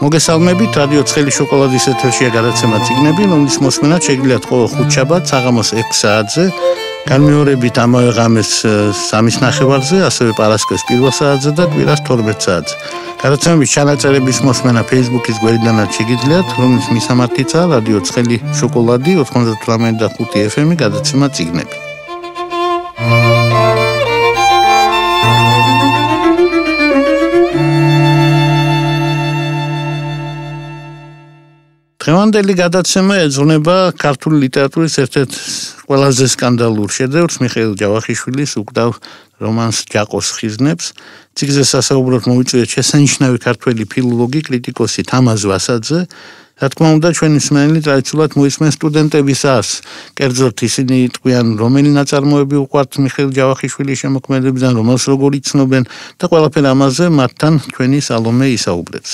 მოგესალმებით, რადიო ცხელი შოკოლადის ეთერშია გადაცემა წიგნები, რომლის მოსმენად შეგიძლიათ ყოველ ხუთშაბათს საღამოს 6 საათზე, განმეორებით ამავე ღამეს 3-ის ნახევარზე, ასევე პარასკევს 1 საათზე და კვირას 12 საათზე. გადაცემების ჩანაწერების მოსმენა Facebook-ის გვერდიდანაც შეგიძლიათ, რომლის მისამართიცაა რადიო ცხელი შოკოლადი 98.5 FM-ი გადაცემა წიგნები. დღევანდელი გადაცემა ეძღვნება ქართული ლიტერატურის ერთ-ერთ ყველაზე სკანდალურ შედევრს მიხეილ ჯავახიშვილის უკვდავ რომანს ჯაყოს ხიზნებს. წიგნზე სასაუბროდ მოვიწვიეთ შესანიშნავი ქართველი ფილოლოგი, კრიტიკოსი თამაზ ვასაძე. რა თქმა უნდა, ჩვენი მსმენელი ტრადიციულად მოისმენ სტუდენტების ას. კერძოდ ისინი იტყვიან, რომელი ნაწარმოები უყვართ მიხეილ ჯავახიშვილის შემოქმედებიდან, რომელს როგორ იცნობენ და ყველაფერ ამაზე მათთან ჩვენი სალომე ისაუბრებს.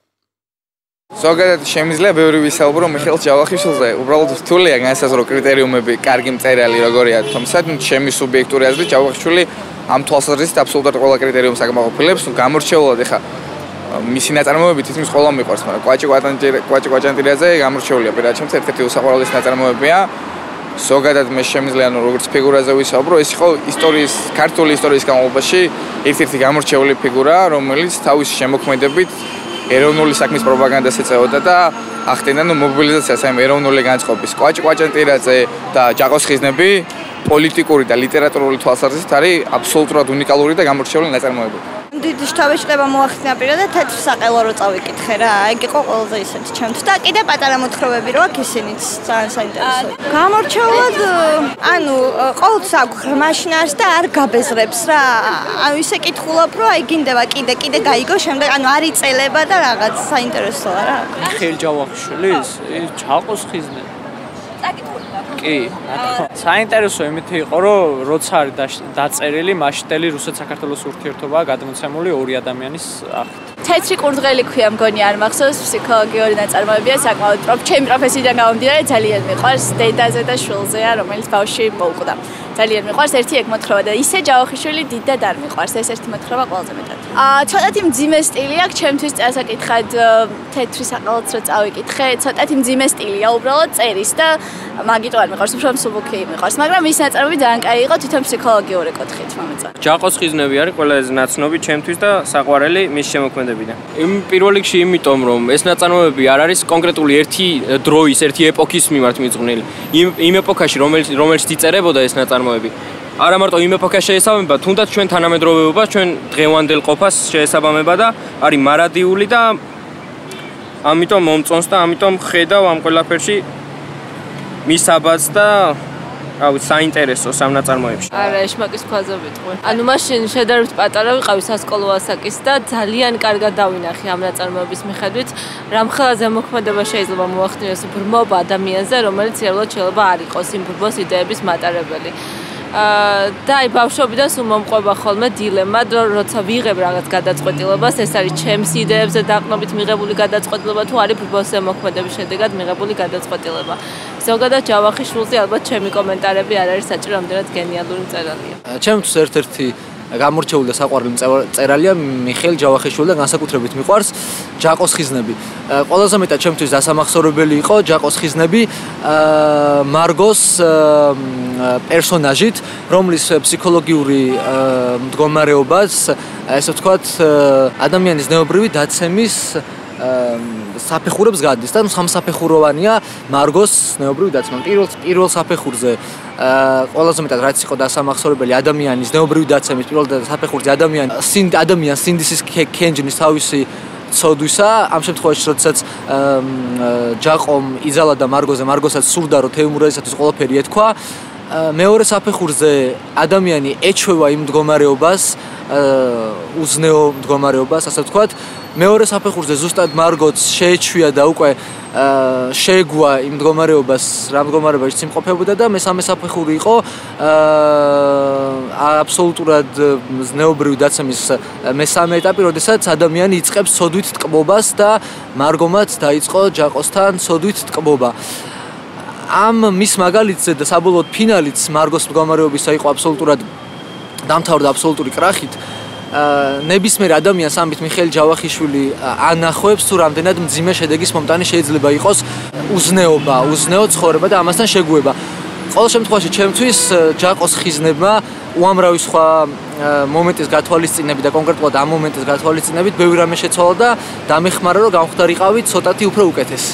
ზოგადად შემიძლია ბევრი ვისაუბრო მიხეილ ჯავახიშვილზე. უბრალოდ რთულია განსაზღვრო კრიტერიუმები, კარგი მწერალი როგორია, თუმცა ჩემი სუბიექტური აზრით ჯავახიშვილი ამ თვალსაზრისით აბსოლუტურად ყველა კრიტერიუმს აკმაყოფილებს. გამორჩეულად ეხა მისი ნაწარმოები თითქმის ყველა მიყვარს, მაგრამ კვაჭი კვაჭანტირიაზე გამორჩეულია. პირადად ჩემს ერთ-ერთი უსაყვარლესი ნაწარმოებია. ზოგადად მე შემიძლია როგორც ფიგურაზე ვისაუბრო, ეს იყო ქართული ისტორიის განმავლობაში ერთ-ერთი გამორჩეული ფიგურა, რომელიც თავისი შემოქმედებით ეროვნული საქმის პროპაგანდას ეწეოდა და ახდენდა მობილიზაციას ამ ეროვნული განწყობის. კვაჭი კვაჭანტირიაზე და ჯაყოს ხიზნები პოლიტიკური და ლიტერატურული თვალსაზრისით არის აბსოლუტურად უნიკალური და გამორჩეული ნაწარმოებები. დიდი შთაბეჭდება მოახდინა პირადად თეთრ საყელო რო წავიკითხე რა. ეგ იყო ყველაზე ისეთი ჩემთვის და კიდე პატარა მოთხრობები რო აქ ისინიც ძალიან საინტერესოა. გამორჩეულად ყოველთვის აქვს ღრმაშინარს და არ გაბეზრებს რა. ისე კითხულობ რომ აი გინდება კიდე გაიგო შემდეგ არ იწელება და რაღაც საინტერესოა რა. მიხეილ ჯავახიშვილის ჯაყოს ხიზნები. კი, საინტერესო იმით იყო, რომ როცა არის დაწერილი მასშტაბელი რუსეთ-საქართველოს ურთიერთობაა გადმოცემული ორი ადამიანის აღით. თეთრი კურდღელი ქვია მგონი არ მახსოვს, ფსიქოლოგიური ნაწარმოებია, საკმაოდ ჩემი პროფესიიდან გამომდინარე ძალიან მიყვარს, დედაზე და შვილზეა, რომელიც ბავშვი მოუკვდა. ძალიან მიყვარს ერთი ეგ მოთხრობა და ისე ჯავახიშვილი დიდად არ მიყვარს, ეს ერთი მოთხრობა ყველაზე მეტად. ცოტათი მძიმე სტილი აქვს, ჩემთვის წასაკითხად თეთრი საყელოც რო წავიკითხე, ცოტათი მძიმე სტილია უბრალოდ წერის და მაგიტო არ მიყვარს, უფრო მსუბუქი მიყვარს, მაგრამ ის ნაწარმოები ძალიან კაი იყო თვითონ ფსიქოლოგიური კუთხით მომეწონა. ჯაყოს ხიზნები არის ყველაზე ნაცნობი ჩემთვის და საყვარელი მის შემოქმედებიდან. პირველ რიგში იმიტომ, რომ ეს ნაწარმოებები არ არის კონკრეტული ერთი დროის, ერთი ეპოქის მიმართ მიძღვნილი. იმ ეპოქაში, რომელიც იწერებოდა ეს ნაწარმოები, არა მარტო იმ ეპოქას შეესაბამება, თუნდაც ჩვენ თანამედროვეობას, ჩვენ დღევანდელ ყოფას შეესაბამება და არის მარადიული და ამიტომ მომწონს და ამიტომ ხედავ ამ ყველაფერში მისაბაძს და საინტერესო სამ ნაწარმოებში. არა, ეშმაკის ქვაზე ვიტყვი. მაშინ შედარებით პატარა ვიყავი სასკოლო ასაკის და ძალიან კარგად დავინახე ამ ნაწარმოების მიხედვით, რამხელა ზემოქმედება შეიძლება მოახდინოს ბრმობა ადამიანზე, რომელიც რეალურად შეიძლება არ იყოს იმ ბრმობის იდეების მატარებელი. და აი ბავშვობიდან სულ მომყვება ხოლმე დილემა, როცა ვიღებ რაღაც გადაწყვეტილებას, ეს არის ჩემს იდეებზე დაყრდნობით მიღებული გადაწყვეტილება თუ არის ბრბოს ზემოქმედების შედეგად მიღებული გადაწყვეტილება. ზოგადად ჯავახიშვილზე ალბათ ჩემი კომენტარები არ არის საჭირო, ამდენად გენიალური მწერალია. ჩემთვის ერთ-ერთი გამორჩეული და საყვარელი მწერალია მიხეილ ჯავახიშვილი და განსაკუთრებით მიყვარს ჯაყოს ხიზნები. ყველაზე მეტად ჩემთვის დასამახსოვრებელი იყო ჯაყოს ხიზნები მარგოს პერსონაჟით, რომლის ფსიქოლოგიური მდგომარეობას, ესე ვთქვათ, ადამიანის ზნეობრივი დაცემის საფეხურებს გადის და სამსაფეხუროვანია მარგოს ზნეობრივი დაცემა. პირველ საფეხურზე ყველაზე მეტად რაც იყო დასამახსოვრებელი ადამიანის ზნეობრივი დაცემის პირველ საფეხურზე ადამიანს სინდისის ქენჯნის თავისი ცოდვისა, ამ შემთხვევაში როდესაც ჯაყომ იძალა და მარგოსაც სურდა რომ თეიმურაზისათვის ყველაფერი ეთქვა, მეორე საფეხურზე ადამიანი ეჩვევა იმ მდგომარეობას, უზნეო მდგომარეობას, ასე ვთქვათ, მეორე საფეხურზე ზუსტად მარგოც შეეჩვია და უკვე შეეგუა იმ მდგომარეობას, რა მდგომარეობაში იმყოფებოდა და მესამე საფეხური იყო აბსოლუტურად ზნეობრივი დაცემის მესამე ეტაპი, როდესაც ადამიანი იწყებს ცოდვით ტკბობას და მარგომაც დაიწყო ჯაყოსთან ცოდვით ტკბობა. ამ მის მაგალითზე და საბოლოოდ ფინალიც მარგოს მდგომარეობისა იყო აბსოლუტურად დამთავრდა აბსოლუტური კრახით. ნებისმიერ ადამიანს ამით მიხეილ ჯავახიშვილი ანახოებს თუ რამდენად მძიმე შედეგის მომტანი შეიძლება იყოს უზნეო ცხოვრება და ამასთან შეგუება. ყოველ შემთხვევაში ჩემთვის ჯაყოს ხიზნებმა უამრავი სხვა მომენტის გათვალისწინებით და კონკრეტულად ამ მომენტის გათვალისწინებით ბევრი რამე შეცვალა და დამეხმარა რომ გამختارიყავით ცოტათი უფრო უკეთესი.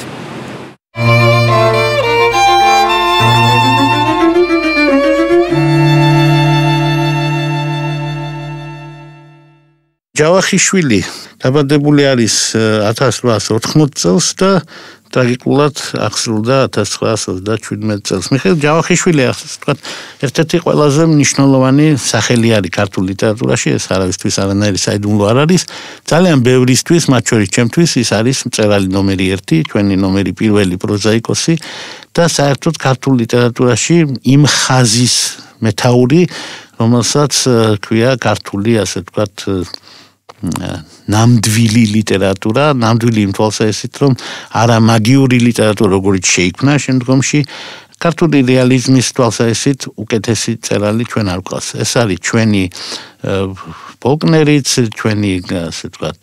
ჯავახიშვილი დაბადებული არის 1880 წელს და ტრაგიკულად აღსრულდა 1937 წელს. მიხეილ ჯავახიშვილი ასე ვთქვათ, ერთ-ერთი ყველაზე მნიშვნელოვანი სახელი არის ქართულ ლიტერატურაში, ეს არავისთვის არანაირი საიდუმლო არ არის. ძალიან ბევრისთვის, მათ შორის ჩემთვის, ის არის მწერალი ნომერი 1, ჩვენი ნომერი პირველი პროზაიკოსი და საერთოდ ქართულ ლიტერატურაში იმ ხაზის მეთაური, რომელსაც ქვია ქართული, ასე ვთქვათ, ნამდვილი ლიტერატურა, ნამდვილი იმ თვალსაზრისით, რომ არა მაგიური ლიტერატურა, როგორც შეიქმნა შემდგომში, ქართული რეალიზმის თვალსაზრისით უკეთესი წერალი ჩვენ არ გვყავს. ეს არის ჩვენი ფოლკნერიც, ჩვენი, ასე ვთქვათ,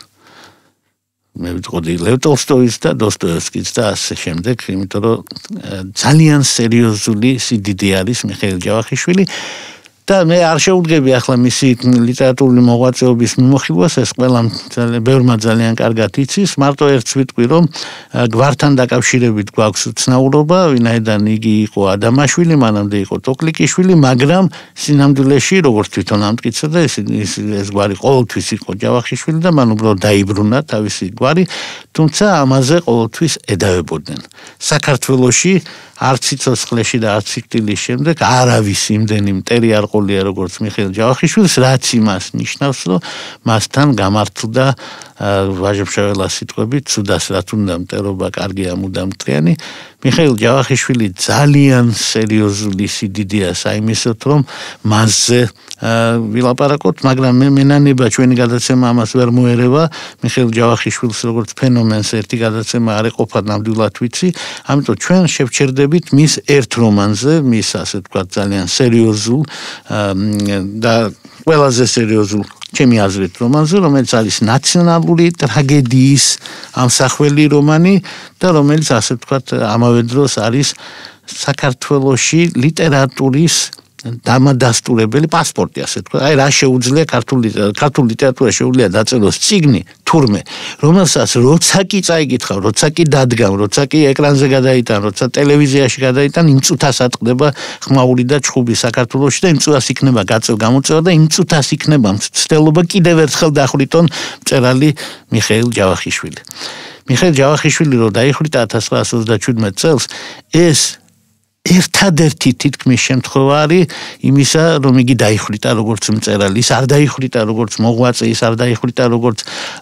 მე ვიტყოდი ლევ ტოლსტოის და დოსტოევსკის და ასე შემდეგ, იმიტომ რომ ძალიან სერიოზული სიდიდე არის მიხეილ ჯავახიშვილი. და მე არ შეუდგები ახლა მისი ლიტერატურული მოღვაწეობის მიმოხილვას, ეს ყველა ბევრმა ძალიან კარგად იცის, მარტო ერთს ვიტყვი, რომ გვართან დაკავშირებით გვაქვს ცნაურობა, ვინაიდან იგი იყო ადამაშვილი, მანამდე იყო ტოკლიკიშვილი, მაგრამ სინამდვილეში, როგორც თვითონ ამტკიცა და ეს გვარი ყოველთვის იყო ჯავახიშვილი და მან უბრალოდ დაიბრუნა თავისი გვარი, თუმცა ამაზე ყოველთვის ედავებოდნენ. საქართველოში არც სიცოცხლეში და არც სიკვდილის შემდეგ არავის იმდენი მტერი არ ყოლია როგორც მიხეილ ჯავახიშვილს, რაც იმას ნიშნავს, რომ მასთან გამართლდა ვაჟებშეველას სიტყვებით, ცუდას რაც უნდა მტერობა, კარგია მუდამ მტრიანი. მიხეილ ჯავახიშვილი ძალიან სერიოზული სიდიდეა საიმისოთ, რომ მასზე ვილაპარაკოთ, მაგრამ მე მენანება ჩვენი გადაცემა ამას ვერ მოერევა. მიხეილ ჯავახიშვილს როგორც ფენომენს ერთი გადაცემა არ ეყოფა ნამდვილად ვიცი, ამიტომ ჩვენ შევჩერდებით მის ერთ რომანზე, მის ასე ვთქვათ ძალიან სერიოზულ და ყველაზე სერიოზულ ჩემი აზრით რომანზე, რომელიც არის ნაციონალური ტრაგედიის ამსახველი რომანი და რომელიც ასე ვთქვათ ამავე დროს არის საქართველოში ლიტერატურის დამადასტურებელი პასპორტი, ასე ვთქვათ. აი რა შეუძლია ქართულ ლიტერატურაში შეუძლია დაწეროს წიგნი, თურმე, რომელსაც როცა კი წაიკითხავ, როცა კი დადგამ, როცა კი ეკრანზე გადაიტან, როცა ტელევიზიაში გადაიტან, იმ წუთას ატყდება ხმაური და ჩხუბი საქართველოში და იმ წუთას იქნება გაწევ-გამოწევა და იმ წუთას იქნება მცდელობა კიდევ ერთხელ დახვრიტონ მწერალი მიხეილ ჯავახიშვილი. მიხეილ ჯავახიშვილი რო დაიხვრიტა 1937 წელს, ეს ერთადერთი თითქმის შემთხვევა არის იმისა, რომ იგი დაიხვრიტა როგორც მწერალი, ის არ დაიხვრიტა როგორც მოღვაწე, ის არ დაიხვრიტა როგორც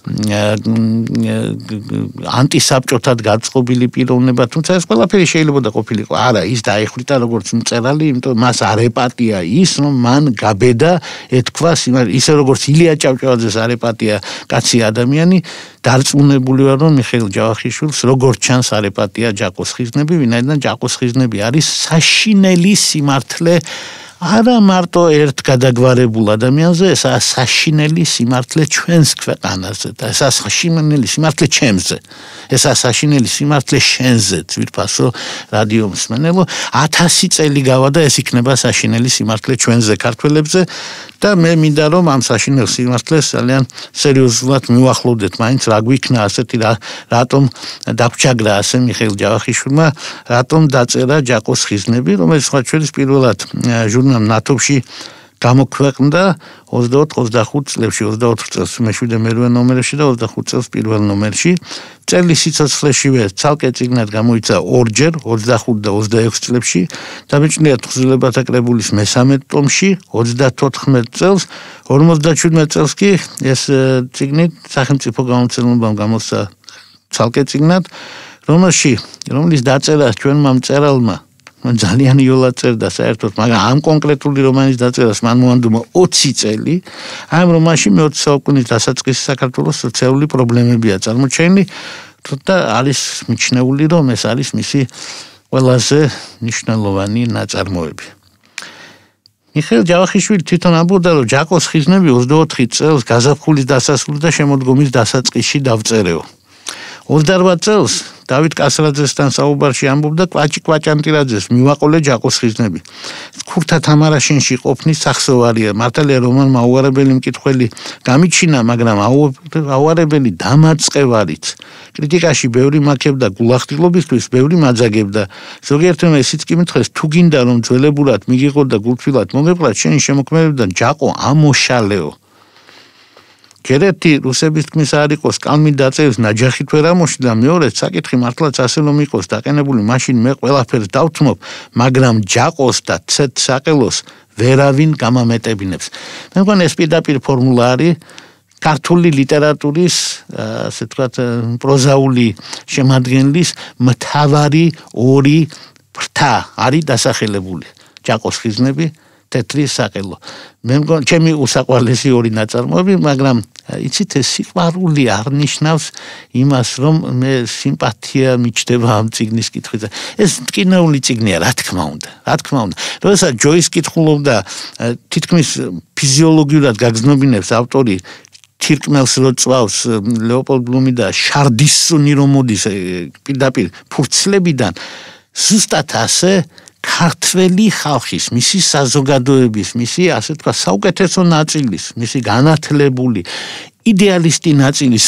ანტისაბჭოთად გაწყობილი პიროვნება, თუმცა ეს ყველაფერი შეიძლება ყოფილიყო. არა, ის დაიხვრიტა როგორც მწერალი, იმიტომ მას არ ეპატია ის, რომ მან გაბედა ეთქვას, ისე როგორც ილია ჭავჭავაძეს არ ეპატია კაცი ადამიანი, დარწმუნებული ვარ, რომ მიხეილ ჯავახიშვილს როგორც ჩანს არ ეპატია ჯაყოს ხიზნები, ვინაიდან ჯაყოს ხიზნები არის საშინელი სიმართლე არა მარტო ერთ გადაგვარებულ ადამიანზე, ესაა საშინელი სიმართლე ჩვენს ქვეყანაზე და ესაა საშინელი სიმართლე ჩემზე. ესაა საშინელი სიმართლე შენზე, ძვირფასო რადიო მსმენელო, 1000 წელი გავა და ეს იქნება საშინელი სიმართლე ჩვენზე ქართველებზე და მე მინდა რომ ამ საშინელ სიმართლეს ძალიან სერიოზულად მივახლოვდეთ, მაინც რა გვიქნა ასეთი რატომ დაგჭაგრა ასე მიხეილ ჯავახიშვილმა, რატომ დაწერა ჯაყოს ხიზნები, რომელიც სხვა ჩვენის პირველად ჟურნალ ნათობში გამოქვეყნდა 24-25 წლებში, 24 წელს მეშვიდე მერვე ნომერში და 25 წელს პირველ ნომერში. წელი სიცოცხლეშივე ცალკე წიგნად გამოიცა ორჯერ, 25 და 26 წლებში, დაბეჭდილია თხზულებათა კრებულის მესამე ტომში, 34 წელს, 57 წელს კი ეს წიგნი სახელმწიფო გამომცემლობამ გამოსცა ცალკე წიგნად, რომლის დაწერას ჩვენმა მწერალმა ძალიან იოლად წერდა საერთოდ, მაგრამ ამ კონკრეტული რომანის დაწერას მან მოანდომა 20 წელი. ამ რომანში მე-20 საუკუნის დასაწყისი საქართველოს სოციალური პრობლემებია წარმოჩენილი და არის მიჩნეული, რომ ეს არის მისი ყველაზე მნიშვნელოვანი ნაწარმოები. მიხეილ ჯავახიშვილი თვითონ ამბობდა, რომ ჯაკოს ხიზნები 24 წელს გაზაფხულის დასასრულს და შემოდგომის დასაწყისში დავწერეო. 28 წელს დავით კასრაძესთან საუბარში ამბობდა კვაჭი კვაჭანტირაძეს მივაყოლე ჯაკოს ხიზნები. ქურთა თამარაშენში ყოფნის სახსოვარია. მართალია რომანმა აუარებელი მკითხველი გამიჩინა, მაგრამ აუარებელი დამარწყევარიც. კრიტიკაში ბევრი მაქებდა გულახდილობისთვის, ბევრი მაძაგებდა. ზოგიერთმა ისიც კი მითხრეს, თუ გინდა რომ ძველებურად მიგიღო და გულთბილად მოგეყრათ, შენი შემოქმედებიდან ჯაკო ამოშალეო. კერეთი რუსების თქმის არ იყოს, კალმი დაწერს ნაჯახით ვერ ამოშლი და მეორედ საკითხი მართლაც ასე რომ იყოს დაყენებული, მაშინ მე ყველაფერს დავთმობ, მაგრამ ჯაკოს და ცეთ საყელოს ვერავინ გამამეტებინებს. მე მგონი ეს პირდაპირ ფორმულა არის ქართული ლიტერატურის, ასე ვთქვათ, პროზაული შემადგენლის მთავარი ორი ფრთა არის დასახელებული. ჯაკოს ხიზნები, თეთრი საყელო. მე მგონი ჩემი უსაყვარლესი ორი ნაწარმოები, მაგრამ იცით ეს სიყვარული არნიშნავს იმას, რომ მე სიმპათია მიჩნდება ამ წიგნის კითხვაზე. ეს მტკივნეული წიგნია, რა თქმა უნდა. როდესაც ჯოის კითხულობდა თითქმის ფიზიოლოგიურად გაგზნობინებს ავტორი თირკმელს რო წვავს ლეოპოლდ ბლუმი და შარდისუნი რომ მოდის პირდაპირ ფურცლებიდან, ზუსტად ასე ქართველი ხალხის, მისი საზოგადოების, მისი ასე თქვა საუკეთესო ნაწილის, მისი განათლებული იდეალისტი ნაწილის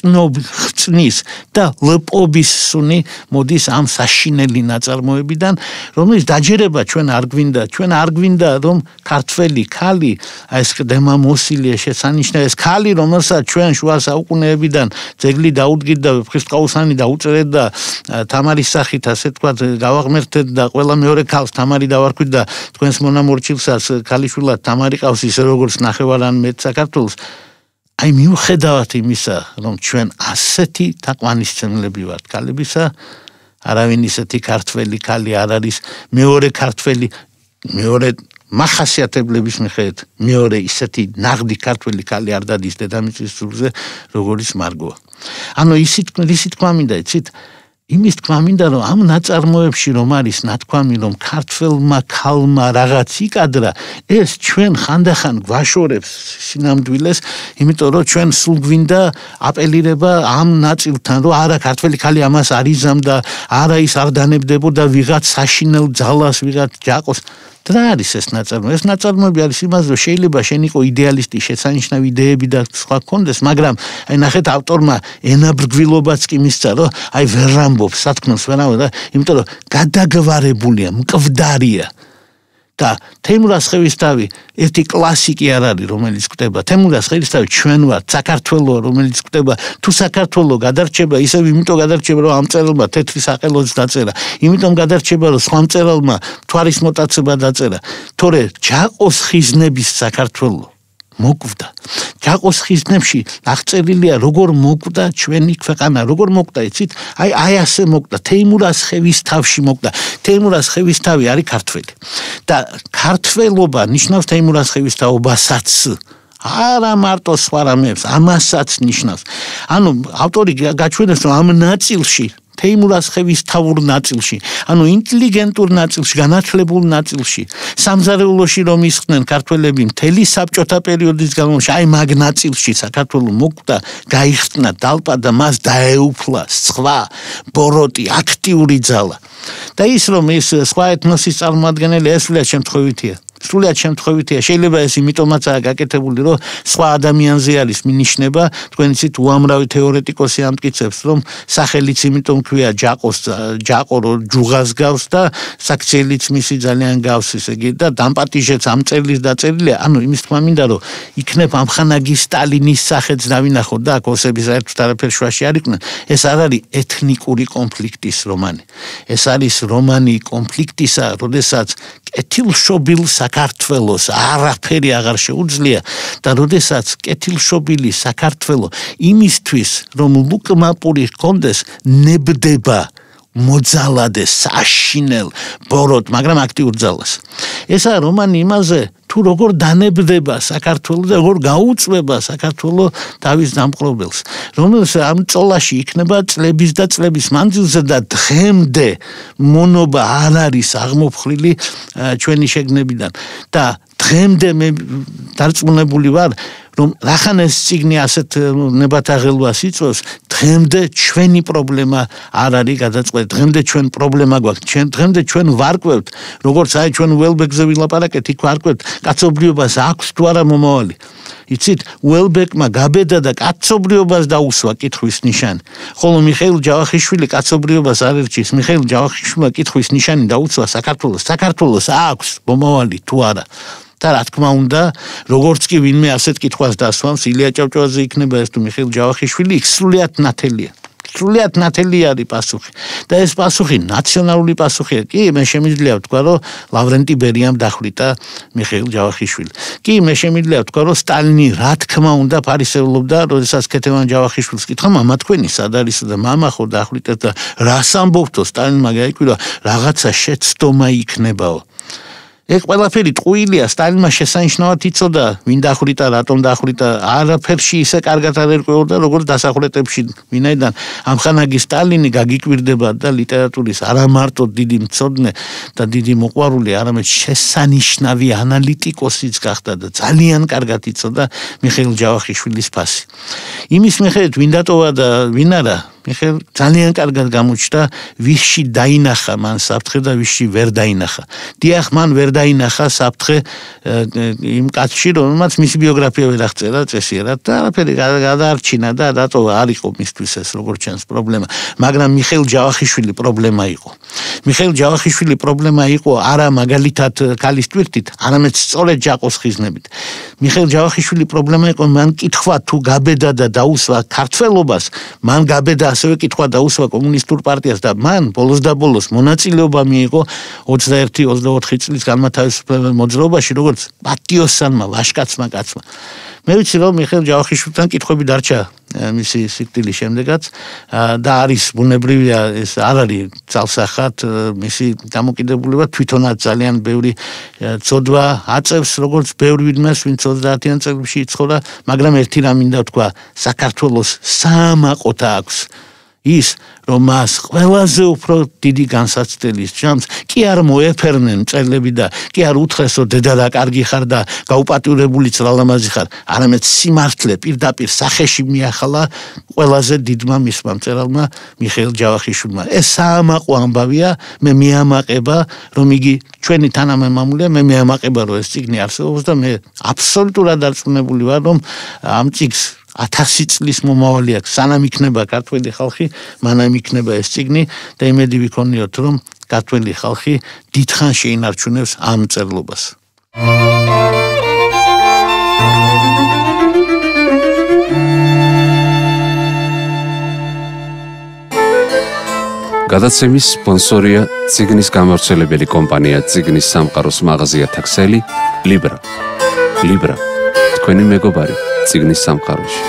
ხრწნის და ლპობის სუნი მოდის ამ საშინელი ნაწარმოებიდან, რომელიც დაჯერება ჩვენ არ გვინდა რომ ქართველი ხალი, ეს ყდემა მოსილია შესანიშნავი, ეს ხალი, რომელსაც ჩვენ შუა საუკუნეებიდან ძეგლი დაუდგით და ფრისწყაოსანი დაუწერეთ და თამარის სახით ასე თქვა გავაღმერთეთ და ყველა მეორე ხალხს თამარი დავარქვით და თქვენს მონამორჩილსაც ქალიშვილად თამარი ყავს ისე როგორც ნახევარან მეტ საქართველოს. აი მიუხედავად იმისა, რომ ჩვენ ასეთი თაყვანისმცემლები ვართ ქალებისა, არავინ ისეთი ქართველი ხალი არ არის, მეორე ქართველი, მეორე მახასიათებლების მიხედვით, მეორე ისეთი ნაღდი ქართველი ხალი არ დადის დედამიწის სულზე, როგორც მარგოა. ანუ ისი თქვა მინდა, იცით? იმის თქვა მინდა, რომ ამ ნაწარმოებში რომ არის ნათქვამი, რომ ქართველმა ქალმა რაღაც იკადრა, ეს ჩვენ ხანდახან გვაშორებს სინამდვილეს, იმიტომ რომ ჩვენ სულ გვინდა აპელირება ამ ნაწილთან, რომ არა ქართველი ხალი ამას არ იზამდა, არა ის არ დანებდებოდა ვიღაც საშინელ ძალას, ვიღაც ჯაკოს. რა არის ეს ნაწარმოები? ეს ნაწარმოები არის იმაზე, რომ შეიძლება შენ იყო იდეალისტი, შესანიშნავი იდეები და სხვა გქონდეს, მაგრამ აი ნახეთ ავტორმა ენაბრგვილობაც კი მისცა, რომ აი ვერ ამბობს, სათქმელს ვერ ამბობს, იმიტომ რომ გადაგვარებულია, მკვდარია. და თემურაზ ხევისთავი ერთი კლასიკი არ არის, რომელიც გვხვდება. თემურაზ ხევისთავი ჩვენ ვართ, საქართველო, რომელიც გვხვდება. თუ საქართველო გადარჩება, ისევ იმიტომ გადარჩება, რომ ამ წერილმა თეთრი საყელოც დაწერა. იმიტომ გადარჩება, რომ სხვა მწერალმა მთვარის მოტაცება დაწერა. თორე ჯაკოს ხიზნების საქართველო მოკვდა. ჯაკოს ხიზნებში აღწერილია როგორ მოკვდა ჩვენი ქვეყანა, როგორ მოკვდა, იცით? აი ასე მოკვდა. თეიმურაზ ხევისთავში მოკვდა. თეიმურაზ ხევისთავი არის ქართველი. და ქართველობა ნიშნავს თეიმურაზ ხევისთავობასაც. არა მარტო სხვა რამებს, ამასაც ნიშნავს. ანუ ავტორი გაჩვენებს, რომ ამ ნაწილში თეიმურაზ ხევისთავურ ნაწილში, ანუ ინტელიგენტურ ნაწილში, განათლებულ ნაწილში, სამზარეულოში რომ ისხდნენ ქართველები მთელი საბჭოთა პერიოდის განმავლობაში, აი მაგ ნაწილში საქართველოს მოკვდა, გაიხსნა, დალპა და მას დაეუფლა სხვა ბოროტი, აქტიური ძალა. და ის რომ ეს სხვა ეთნოსის წარმომადგენელი ესვლა შემთხვევითია. სრულიად შემთხვევითია. შეიძლება ეს იმიტომაცაა გაკეთებული, რომ სხვა ადამიანზე არის მინიშნება, თქვენ იცით უამრავი თეორეტიკოსი ამტკიცებს, რომ სახელიც იმიტომ ქვია ჯაკო რო ჯუღას გავს და საქციელიც მისი ძალიან გავს, ესე იგი და დამპატიჟეც ამ წერილის დაწერილია, ანუ იმის თქმა მინდა, რომ იქნებ ამხანაგი სტალინის სახელს დავინახოთ და აქ ოსები საერთოდ არაფერ შუაში არ იყვნენ. ეს არ არის ეთნიკური კონფლიქტის რომანი. ეს არის რომანი კონფლიქტისა, როდესაც კეთილშობილ საქართველოს არაფერი აღარ შეუძლია და როდესაც კეთილშობილი საქართველო იმისთვის რომ ლუკმაპური ჰქონდეს ნებდება მოძალადეს საშინელ ბოროტ, მაგრამ აქტიურ ძალას. ესაა რომანი იმაზე, თუ როგორ დანებდება საქართველო და როგორ გაუწვება საქართველო თავის დამპყრობელს, რომელს ამ წოლაში იქნება წლების და წლების მანძილზე და დღემდე მონობა არ არის აღმოფხვრილი ჩვენი შეგნებიდან და დღემდე მე დარწმუნებული ვარ რომ რახან ეს ციგნი ასეთ ნებათაღელვას იწვევს დღემდე ჩვენი პრობლემა არ არის გადაწყვეტილი დღემდე ჩვენ პრობლემა გვაქვს დღემდე ჩვენ ვარკვევთ როგორც აი ჩვენ ველბეკზე ვილაპარაკეთ იქ ვარკვევთ კაცობრიობას აქვს თუ არა მომავალი იცით ველბეკმა გაბედა და კაცობრიობას დაუსვა კითხვის ნიშანი ხოლო მიხეილ ჯავახიშვილი კაცობრიობას არ ერჩის მიხეილ ჯავახიშვილმა კითხვის ნიშანი დაუსვა საქართველოს აქვს მომავალი თუ არა და რა თქმა უნდა როგორც კი ვინმე ასეთ კითხვას დასვამს ილია ჭავჭავაძე იქნება ეს თუ მიხეილ ჯავახიშვილი იქ სრულიად ნათელი არის პასუხი და ეს პასუხი ნაციონალური პასუხია კი მე შემიძლია ვთქვა რომ ლავრენტი ბერიამ დახვრიტა მიხეილ ჯავახიშვილი კი მე შემიძლია ვთქვა რომ სტალინი რა თქმა უნდა ფარისევლობდა როდესაც ქეთევან ჯავახიშვილს კითხა მამა თქვენი სად არისო და მამა ხო დახვრიტეთ და რას ამბობთო სტალინმა გაიკვირა რაღაცა შეცდომა იქნებაო ეგ ყველაფერი ტყუილია სტალინმა შესანიშნავად იცოდა ვინ დახვრიტა რატომ დახვრიტა არაფერში ისე კარგად არ ერკვეოდა როგორც დასახვრეტებში ვინაიდან ამხანაგი სტალინი გაგიკვირდება და ლიტერატურის არა მარტო დიდი მცოდნე და დიდი მოყვარული არამედ შესანიშნავი ანალიტიკოსიც გახდა და ძალიან კარგად იცოდა მიხეილ ჯავახიშვილის ფასი იმის მიხედვით ვინ დატოვა და ვინ არა მიხეილ ძალიან კარგად გამოჩნდა ვისში დაინახა მან საფრთხე და ვისში ვერ დაინახა დიახ მან ვერ დაინახა საფრთხე იმ კაცში რომელმაც მისი ბიოგრაფია ვერ აღწერა წესიერად და არაფერი გადაარჩინა და დატოვა არ იყო მისთვის ეს როგორც ჩანს პრობლემა მაგრამ მიხეილ ჯავახიშვილი პრობლემა იყო მიხეილ ჯავახიშვილი პრობლემა იყო არა მაგალითად ქალის ტვირთით არამედ სწორედ ჯაყოს ხიზნებით მიხეილ ჯავახიშვილი პრობლემა იყო მან კითხვა თუ გაბედა და დაუსვა ქართველობას მან გაბედა ასევე კითხვა დაუსვა კომუნისტურ პარტიას და მან ბოლოს და ბოლოს მონაწილეობა მიიღო 21-24 წლის განმათავისუფლებელ მოძრაობაში როგორც პატიოსანმა ვაჟკაცმა კაცმა მე ვიცი რომ მიხეილ ჯავახიშვილთან კითხვები დარჩა მისი სიკვდილის შემდეგაც და არის ბუნებრივია ეს არ არის ძალსახად მისი დამოკიდებულება თვითონაც ძალიან ბევრი ცოდვა აწევს როგორც ბევრი ვინმეს ვინც 30-იან წლებში იცხოვრა მაგრამ ერთი რამ მინდა ვთქვა საქართველოს საამაყოთ აქვს ის რომ მას ყველაზე უფრო დიდი განსაცდელის ჟამს კი არ მოეფერნენ მწერლები და კი არ უთხრეს რომ დედა რა კარგი ხარ და გაუპატიურებული ცრალამაზი ხარ არამედ სიმართლე პირდაპირ სახეში მიახალა ყველაზე დიდმა მისმა მწერალმა მიხეილ ჯავახიშვილმა ეს საამაყო ამბავია მე მიამაყება რომ იგი ჩვენი თანამემამულია მე მიამაყება რომ ეს წიგნი არსებობს და მე აბსოლუტურად დარწმუნებული ვარ რომ ამ წიგნს 1000 წლის მომავალი აქვს სანამ იქნება ქართველი ხალხი მანამ იქნება ეს წიგნი და იმედი ვიქონიოთ რომ ქართველი ხალხი დიდხანს შეინარჩუნებს ამ მწერლობას გადაცემის სპონსორია წიგნის გამავრცელებელი კომპანია წიგნის სამყაროს მაღაზია თაქსელი ლიბრა თქვენი მეგობარი წიგნის სამყაროში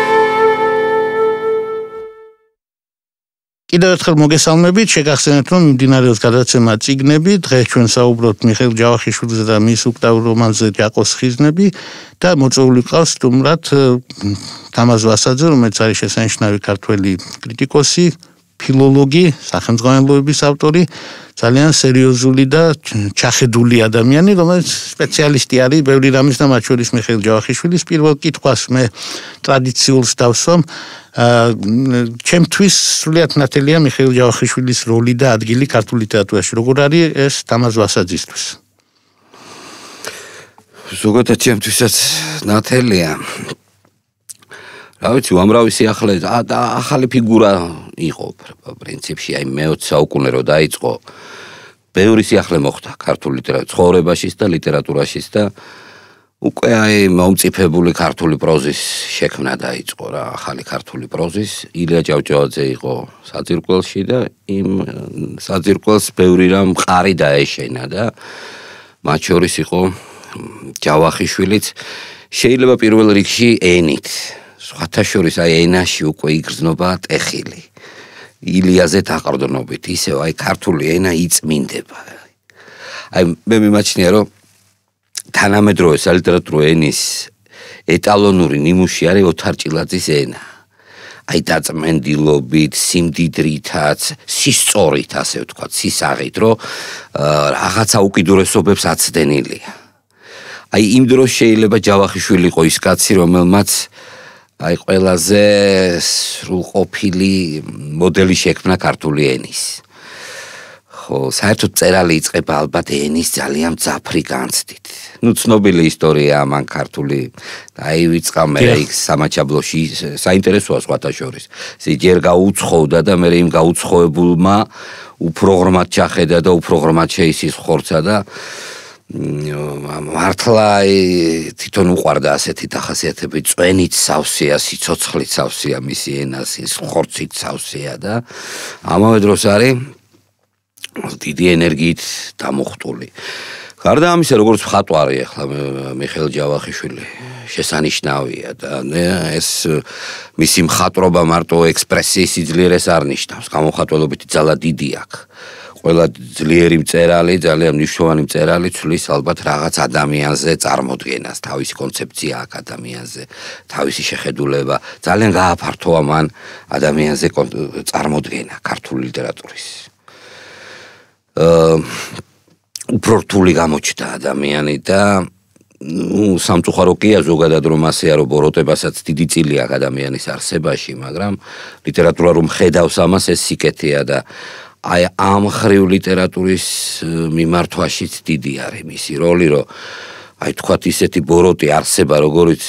კიდევ ერთხელ მოგესალმებით შეგახსენებთ რომ მიმდინარეობს გადაცემა წიგნები დღეს ჩვენ საუბრობთ მიხეილ ჯავახიშვილზე და მის უკტავ რომანზე ჯაყოს ხიზნები და მოწვეული ყავს სტუმრად თამაზ ვასაძე რომელიც არის შესანიშნავი ქართველი კრიტიკოსი ფილოლოგი სახელმძღვანელოების ავტორი ძალიან სერიოზული და ჩახედული ადამიანი რომელიც სპეციალისტი არის ბევრი რამის და მათ შორის მიხეილ ჯავახიშვილის პირველ კითხვას მე ტრადიციულს დავსვამ ჩემთვის სრულიად ნათელია მიხეილ ჯავახიშვილის როლი და ადგილი ქართულ ლიტერატურაში როგორ არის ეს თამაზ ვასაძისთვის ზოგადად ჩემთვისაც ნათელია რა ვიცი უამრავი სიახლე და ახალი ფიგურა იყო პრინციპში აი მე-20 საუკუნე რო დაიწყო ბევრი სიახლე მოხდა ქართულ ცხოვრებაშიც და ლიტერატურაშიც და უკვე აი მომწიფებული ქართული პროზის შექმნა დაიწყო რა ახალი ქართული პროზის ილია ჭავჭავაძე იყო საძირკველში და იმ საძირკველს ბევრი რამ მყარი დაეშენა და მათ შორის იყო ჯავახიშვილიც შეიძლება პირველ რიგში ენით სხვათა შორის აი ენაში უკვე იგრძნობა ტეხილი ილიაზე დაყრდნობით ისევ აი ქართული ენა იწმინდება აი მე მიმაჩნია რომ თანამედროვე სალიტერატურო ენის ეტალონური ნიმუში არის ოთარ ჭილაძის ენა აი დაწმენდილობით სიმდიდრითაც სისწორით ასე ვთქვათ სისაღით რომ რაღაცა უკიდურესობებს აცდენილია აი იმ დროს შეიძლება ჯავახიშვილი იყო ის კაცი, რომელმაც აი ყველაზე სრულყოფილი მოდელი შექმნა ქართული ენის. ხო, საერთოდ წერალი იწყება ალბათ ენის ძალიან მძაფრი განცდით. ცნობილი ისტორია ამან ქართული დაივიწყა მე იქ სამაჩაბლოში საინტერესოა სხვათა შორის. ჯერ გაუცხოვდა და მე იმ გაუცხოებულმა უფრო ღრმად ჩახედა და უფრო ღრმად შეისის ხორცა და მართლა თვითონ უყვარდა ასეთი დახასიათებით წვენით სავსეა, სიცოცხლით სავსეა მისი ენა, ის ხორცით სავსეა და ამავე დროს არის დიდი ენერგიით დამოხტული. გარდა ამისა, როგორც მხატვარი ახლა მიხეილ ჯავახიშვილი შესანიშნავია და ეს მისი მხატვრობა მარტო ექსპრესიის სიძლიერეს არ ნიშნავს, გამოხატველობითი ძალა დიდი აქვს. ყველა ძლიერი მწერალი, ძალიან მნიშვნელოვანი მწერალი ცვლის ალბათ რაღაც ადამიანზე წარმოდგენას, თავისი კონცეფცია აქვს ადამიანზე, თავისი შეხედულება, ძალიან გააფართოა მან ადამიანზე წარმოდგენა ქართული ლიტერატურის. უფრო რთული გამოჩნდა ადამიანი და სამწუხარო კია ზოგადად რომ ასეა რომ ბოროტებასაც დიდი წილი აქვს ადამიანის არსებაში, მაგრამ ლიტერატურა რომ ხედავს ამას ეს სიკეთეა და აი ამ ხრივ ლიტერატურის მიმართვაშიც დიდი არის მისი როლი, რომ აი თქვათ ისეთი ბოროტი არსება, როგორიც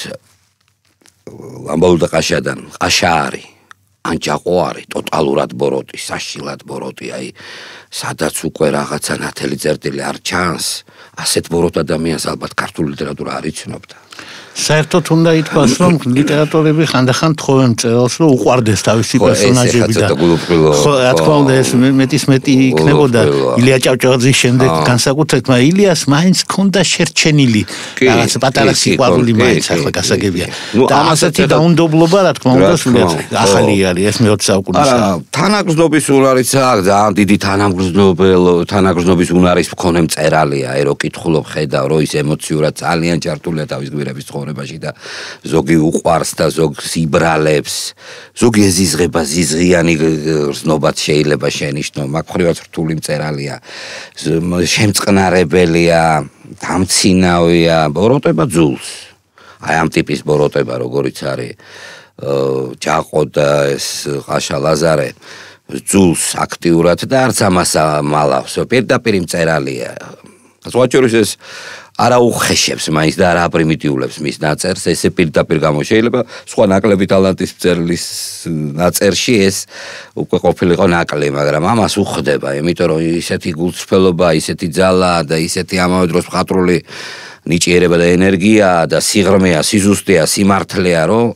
ამბალუდა ყაშადან, ყაშა არის, ან ჯაყო არის, ტოტალურად ბოროტი, საშილად ბოროტი, აი სადაც უკვე რაღაცა ნათელი წერტილი არ ჩანს, ასეთ ბოროტ ადამიანს ალბათ ქართული ლიტერატურა არ იცნობდა. საერთოდ უნდა ითქვას, რომ ლიტერატორები ხანდახან თხოვენ მწერალს, რომ უყვარდეს თავისი პერსონაჟები და ხო, რა თქმა უნდა, ეს მეტის მეტი იქნებოდა ილია ჭავჭავაძის შემდეგ განსაკუთრებით, მაგრამ ილიას მაინც ჰქონდა შერჩენილი რაღაც პატარა სიყვარული მაინც ახლა გასაგებია. და ასეთი დაუნდობლობა, რა თქმა უნდა, სულიად ახალი არის ეს მე-20 საუკუნის. არა, თანაგრძნობის უნარიც აქვს, ძალიან დიდი თანაგრძნობის უნარის მქონე მწერალია, აი რო კითხულობ ხედავ, რომ ის ემოციურად ძალიან ჭართულია თავის გვირების ცხოვრებაში და ზოგი უყვარს და ზოგს იბრალებს, ზოგი ეზიზღება ზიზღიანი გრძნობაც შეიძლება შენიშნო, მაგხრივაც რთული მწერალია, შემწყნარებელია, დამცინავია, ბოროტება ძულს. აი ამ ტიპის ბოროტება, როგორიც არის ჯაყო და ეს ყაშა ლაზარე, ძულს აქტიურად და არც ამას მალავს, პირდაპირ მწერალია. ზოგადად ეს არა უხეშებს მაინც და არა აპრიმიტიულებს მის ნაწერს, ესე პირდაპირ შეიძლება სხვა ნაკლები ტალანტის მწერლის ნაწერში ეს უკვე ყოფილიყო ნაკლი, მაგრამ ამას უხდება, იმიტომ რომ ისეთი გულწრფელობა, ისეთი ძალა და ისეთი ამავე დროს მხატვრული ნიჭიერება და ენერგია და სიღრმეა, სიზუსტეა, სიმართლეა, რომ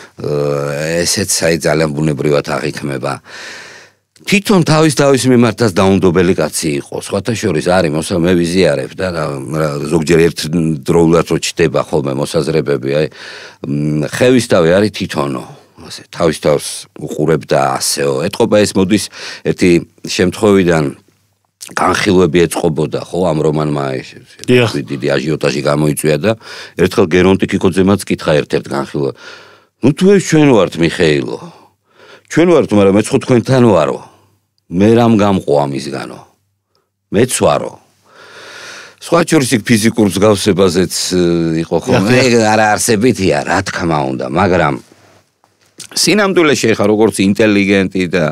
ესეც ძალიან ბუნებრივად აღიქმება. თვითონ თავის მიმართაც დაუნდობელი კაცი იყო. სხვათა შორის არის მე ვიზიარებ და ზოგჯერ ერთდროულად რო ჩდება ხოლმე მოსაზრებები, აი ხევისთავი არის თვითონო. ასე თავის თავს უყურებდა ასეო. ეთყობა ეს მოდის ერთი შემთხვევიდან განხილვები ეწყობოდა, ხო, ამ რომანმა დიდი აჟიოტაჟი გამოიწვია და ერთხელ გერონტი კიკოძემაც კითხა ერთ-ერთ განხილვა. თუ ეს ჩვენ ვართ მიხეილო. ჩვენ ვართ, მაგრამ მეც ხო თქვენთან ვარო. მე რამ გამყო ამისგანო. მეც ვარო. სხვა შორის იქ ფიზიკურ მსგავსებაზეც იყო ხოლმე, არა არსებითია, რა თქმა უნდა, მაგრამ სინამდვილეში ხა როგორც ინტელიგენტი და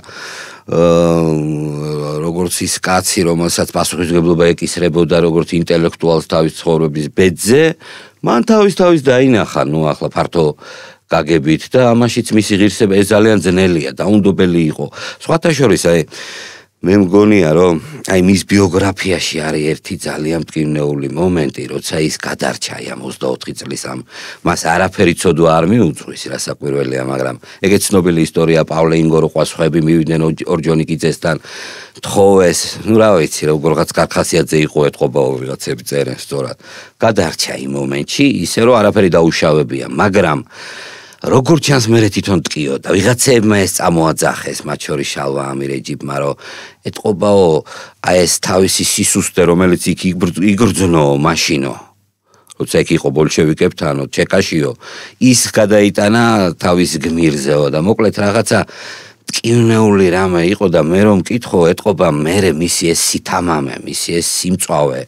როგორც ის კაცი, რომელსაც პასუხისმგებლობა ეკისრებოდა როგორც ინტელექტუალს თავის ცხოვრების ბედზე, მან თავის დაინახა, ახლა ფართო გაგებით და ამაშიც მისი ღირსება ეს ძალიან ძნელია, დაუნდობელი იყო. სხვათა შორის აი მე მგონია რომ აი მის ბიოგრაფიაში არის ერთი ძალიან მტკივნეული მომენტი, როცა ის გადარჩა ამ 24 წლის მას არაფერი ცოდვა არ მიუძღვის, რასაკვირველია, მაგრამ ეგეც ცნობილი ისტორია, პავლე ინგოროყვას ხვები მივიდნენ ორჯონიკიძესთან, თხოვეს, რა ვიცი, როგორღაც კარხასიაძე იყო ეთყობაო ვიღაცები წერენ სწორად. გადარჩა იმ მომენტში, ისე რომ არაფერი დაუშავებია, მაგრამ როგორ ჩანს მე თვითონ ტკიოდა, ვიღაცებმა ეს წამოაძახეს, მათ შორის შალვა ამირეჯიბმა, რომ ეთყობაო, აი ეს თავისი სისუსტე, რომელიც იქ იგრძნო მაშინო, როცა იქ იყო ბოლშევიკებთანო, ჩეკაშიო, ის გადაიტანა თავის გმირზეო და მოკლედ რაღაცა ტკივნეული რამე იყო და მე რომ მკითხო, ეთყობა მე მისი ეს სითამამე, მისი ეს სიმწვავე,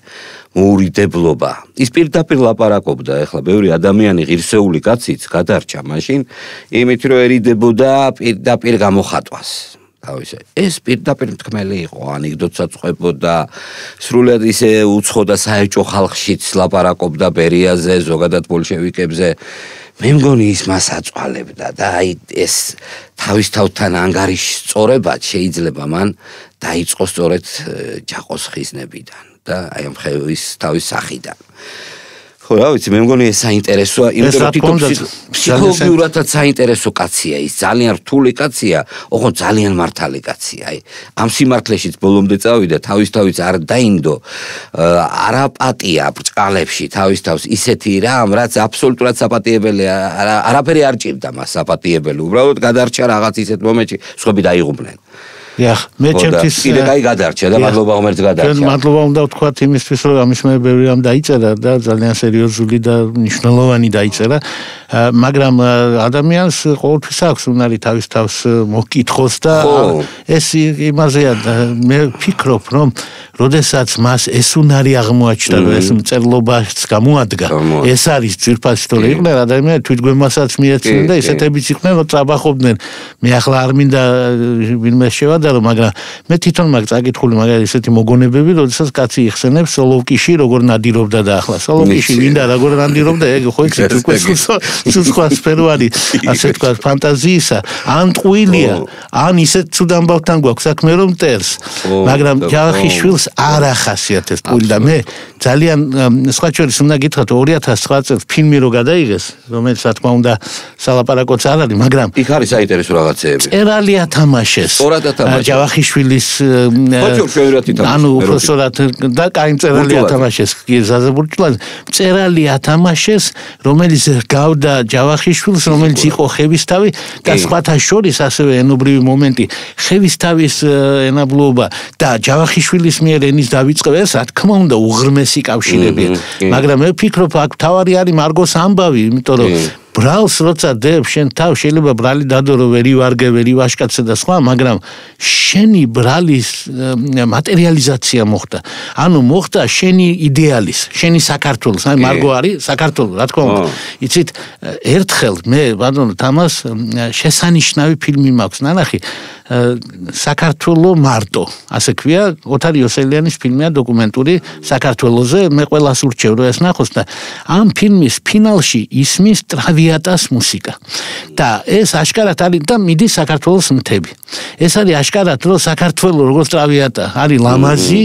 მოურიდებლობა. ის პირდაპირ ლაპარაკობდა, ეხლა ბევრი ადამიანი ღირსეული კაციც გადარჩა მაშინ, იმით რომ ერიდებოდა პირდაპირ გამოხატვას. ეს პირდაპირ თქმელი იყო, ანეკდოტსაც ყვებოდა, სრულად ისე უცხოდა საეჭვო ხალხშიც ლაპარაკობდა ბერიაზე, ზოგადად ბოლშევიკებზე. მე მგონი ის მას აწვალებდა და აი ეს თავის თავთან ანგარიშის სწორებად შეიძლება მან დაიწყო სწორედ ჯაყოს ხიზნებიდან და აი ამ ხევის თავის სახიდან. ხო, რა ვიცი, მე მგონი ეს საინტერესოა, იმიტომ რომ თვითონ ფსიქოლოგიურადაც საინტერესო კაცია ის, ძალიან რთული კაცია, ოღონდ ძალიან მართალი კაცია. აი, ამ სიმართლეშიც ბოლომდე წავიდა, თავის არ დაინდო, არ აპატია ბრჭყალებში თავის თავს ისეთი რამ, რაც აბსოლუტურად საპატიებელია, არაფერი არ ჭირდა მას საპატიებელი, უბრალოდ გადარჩა რაღაც ისეთ მომენტში, სხვები დაიღუპნენ. მე ჩემთვის კიდე კაი გადარჩა და მადლობა ღმერთს გადარჩა. მადლობა უნდა ვთქვათ იმისთვის, რომ ამის მე ბევრი რამ დაიწერა და ძალიან სერიოზული და მნიშვნელოვანი დაიწერა, მაგრამ ადამიანს ყოველთვის აქვს უნარი თავის თავს მოკითხოს და ეს იმაზეა მე ვფიქრობ, რომ როდესაც მას ეს უნარი აღმოაჩნდა და ეს მწერლობაც გამოადგა, ეს არის ძვირფასი თორე იყვნენ ადამიანები თვითგვემასაც მიეცნენ და ისეთებიც იყვნენ, რომ წაბახობდნენ. მე ახლა არ მინდა ვინმე შევადარო, მაგრამ მე თვითონ მაგ წაკითხული მაგარი ისეთი მოგონებები, როდესაც კაცი იხსენებს სოლოვკიში როგორ ნადირობდა და ახლა სოლოვკიში ვინდა როგორ ნადირობდა, ეგ ხო იცით უკვე სხვა სფეროა, ასე თქვა ფანტაზიისა, ან ტყუილია, ან ისეთ ცუდ ამბავთან გვაქვს საქმე რომ მტერს, მაგრამ ჯავახიშვილს არ ახასიათებს ტყუილი და მე ძალიან სხვა შორის უნდა გითხრათ 2009 წელს ფილმი რო გადაიღეს, რომელიც რა თქმა უნდა სალაპარაკოც არ არის, მაგრამ იქ არის საინტერესო რაღაცეები. წერალი ათამაშეს. ჯავახიშვილის ანუ უბრალოდ და კაი წერალი ათამაშეს ზაზაბურჭლად წერალი ათამაშეს რომელიც გავდა ჯავახიშვილს რომელიც იყო ხევისთავი და სხვათა შორის ასევე ენობრივი მომენტი ხევისთავის ენაბლოობა და ჯავახიშვილის მიერ ენის დავიწყება ეს რა თქმა უნდა უღრმესი კავშირებია მაგრამ მე ვფიქრობ აქ თავარი არის მარგოს ამბავი იმიტომ რომ ბრალს როცა დებ შენ თავ შეიძლება ბრალი დადო ვერ ივარგე ვერ ივაშკაცე და სხვა მაგრამ შენი ბრალის მატერიალიზაცია მოხდა ანუ მოხდა შენი იდეალის შენი საქართველოს აი მარგო არის საქართველო რა თქმა უნდა იცით ერთხელ მე ბატონო თამას შესანიშნავი ფილმი მაქვს ნანახი საქართველო მარტო ასე ქვია ოთარ იოსელიანის ფილმია დოკუმენტური საქართველოზე მე ყველას ურჩევ რომ ეს ნახოს და ამ ფილმის ფინალში ისმის ტრავიატას მუსიკა და ეს აშკარად არის და მიდის საქართველოს მთები ეს არის აშკარად რომ საქართველო როგორც ტრავიატა არის ლამაზი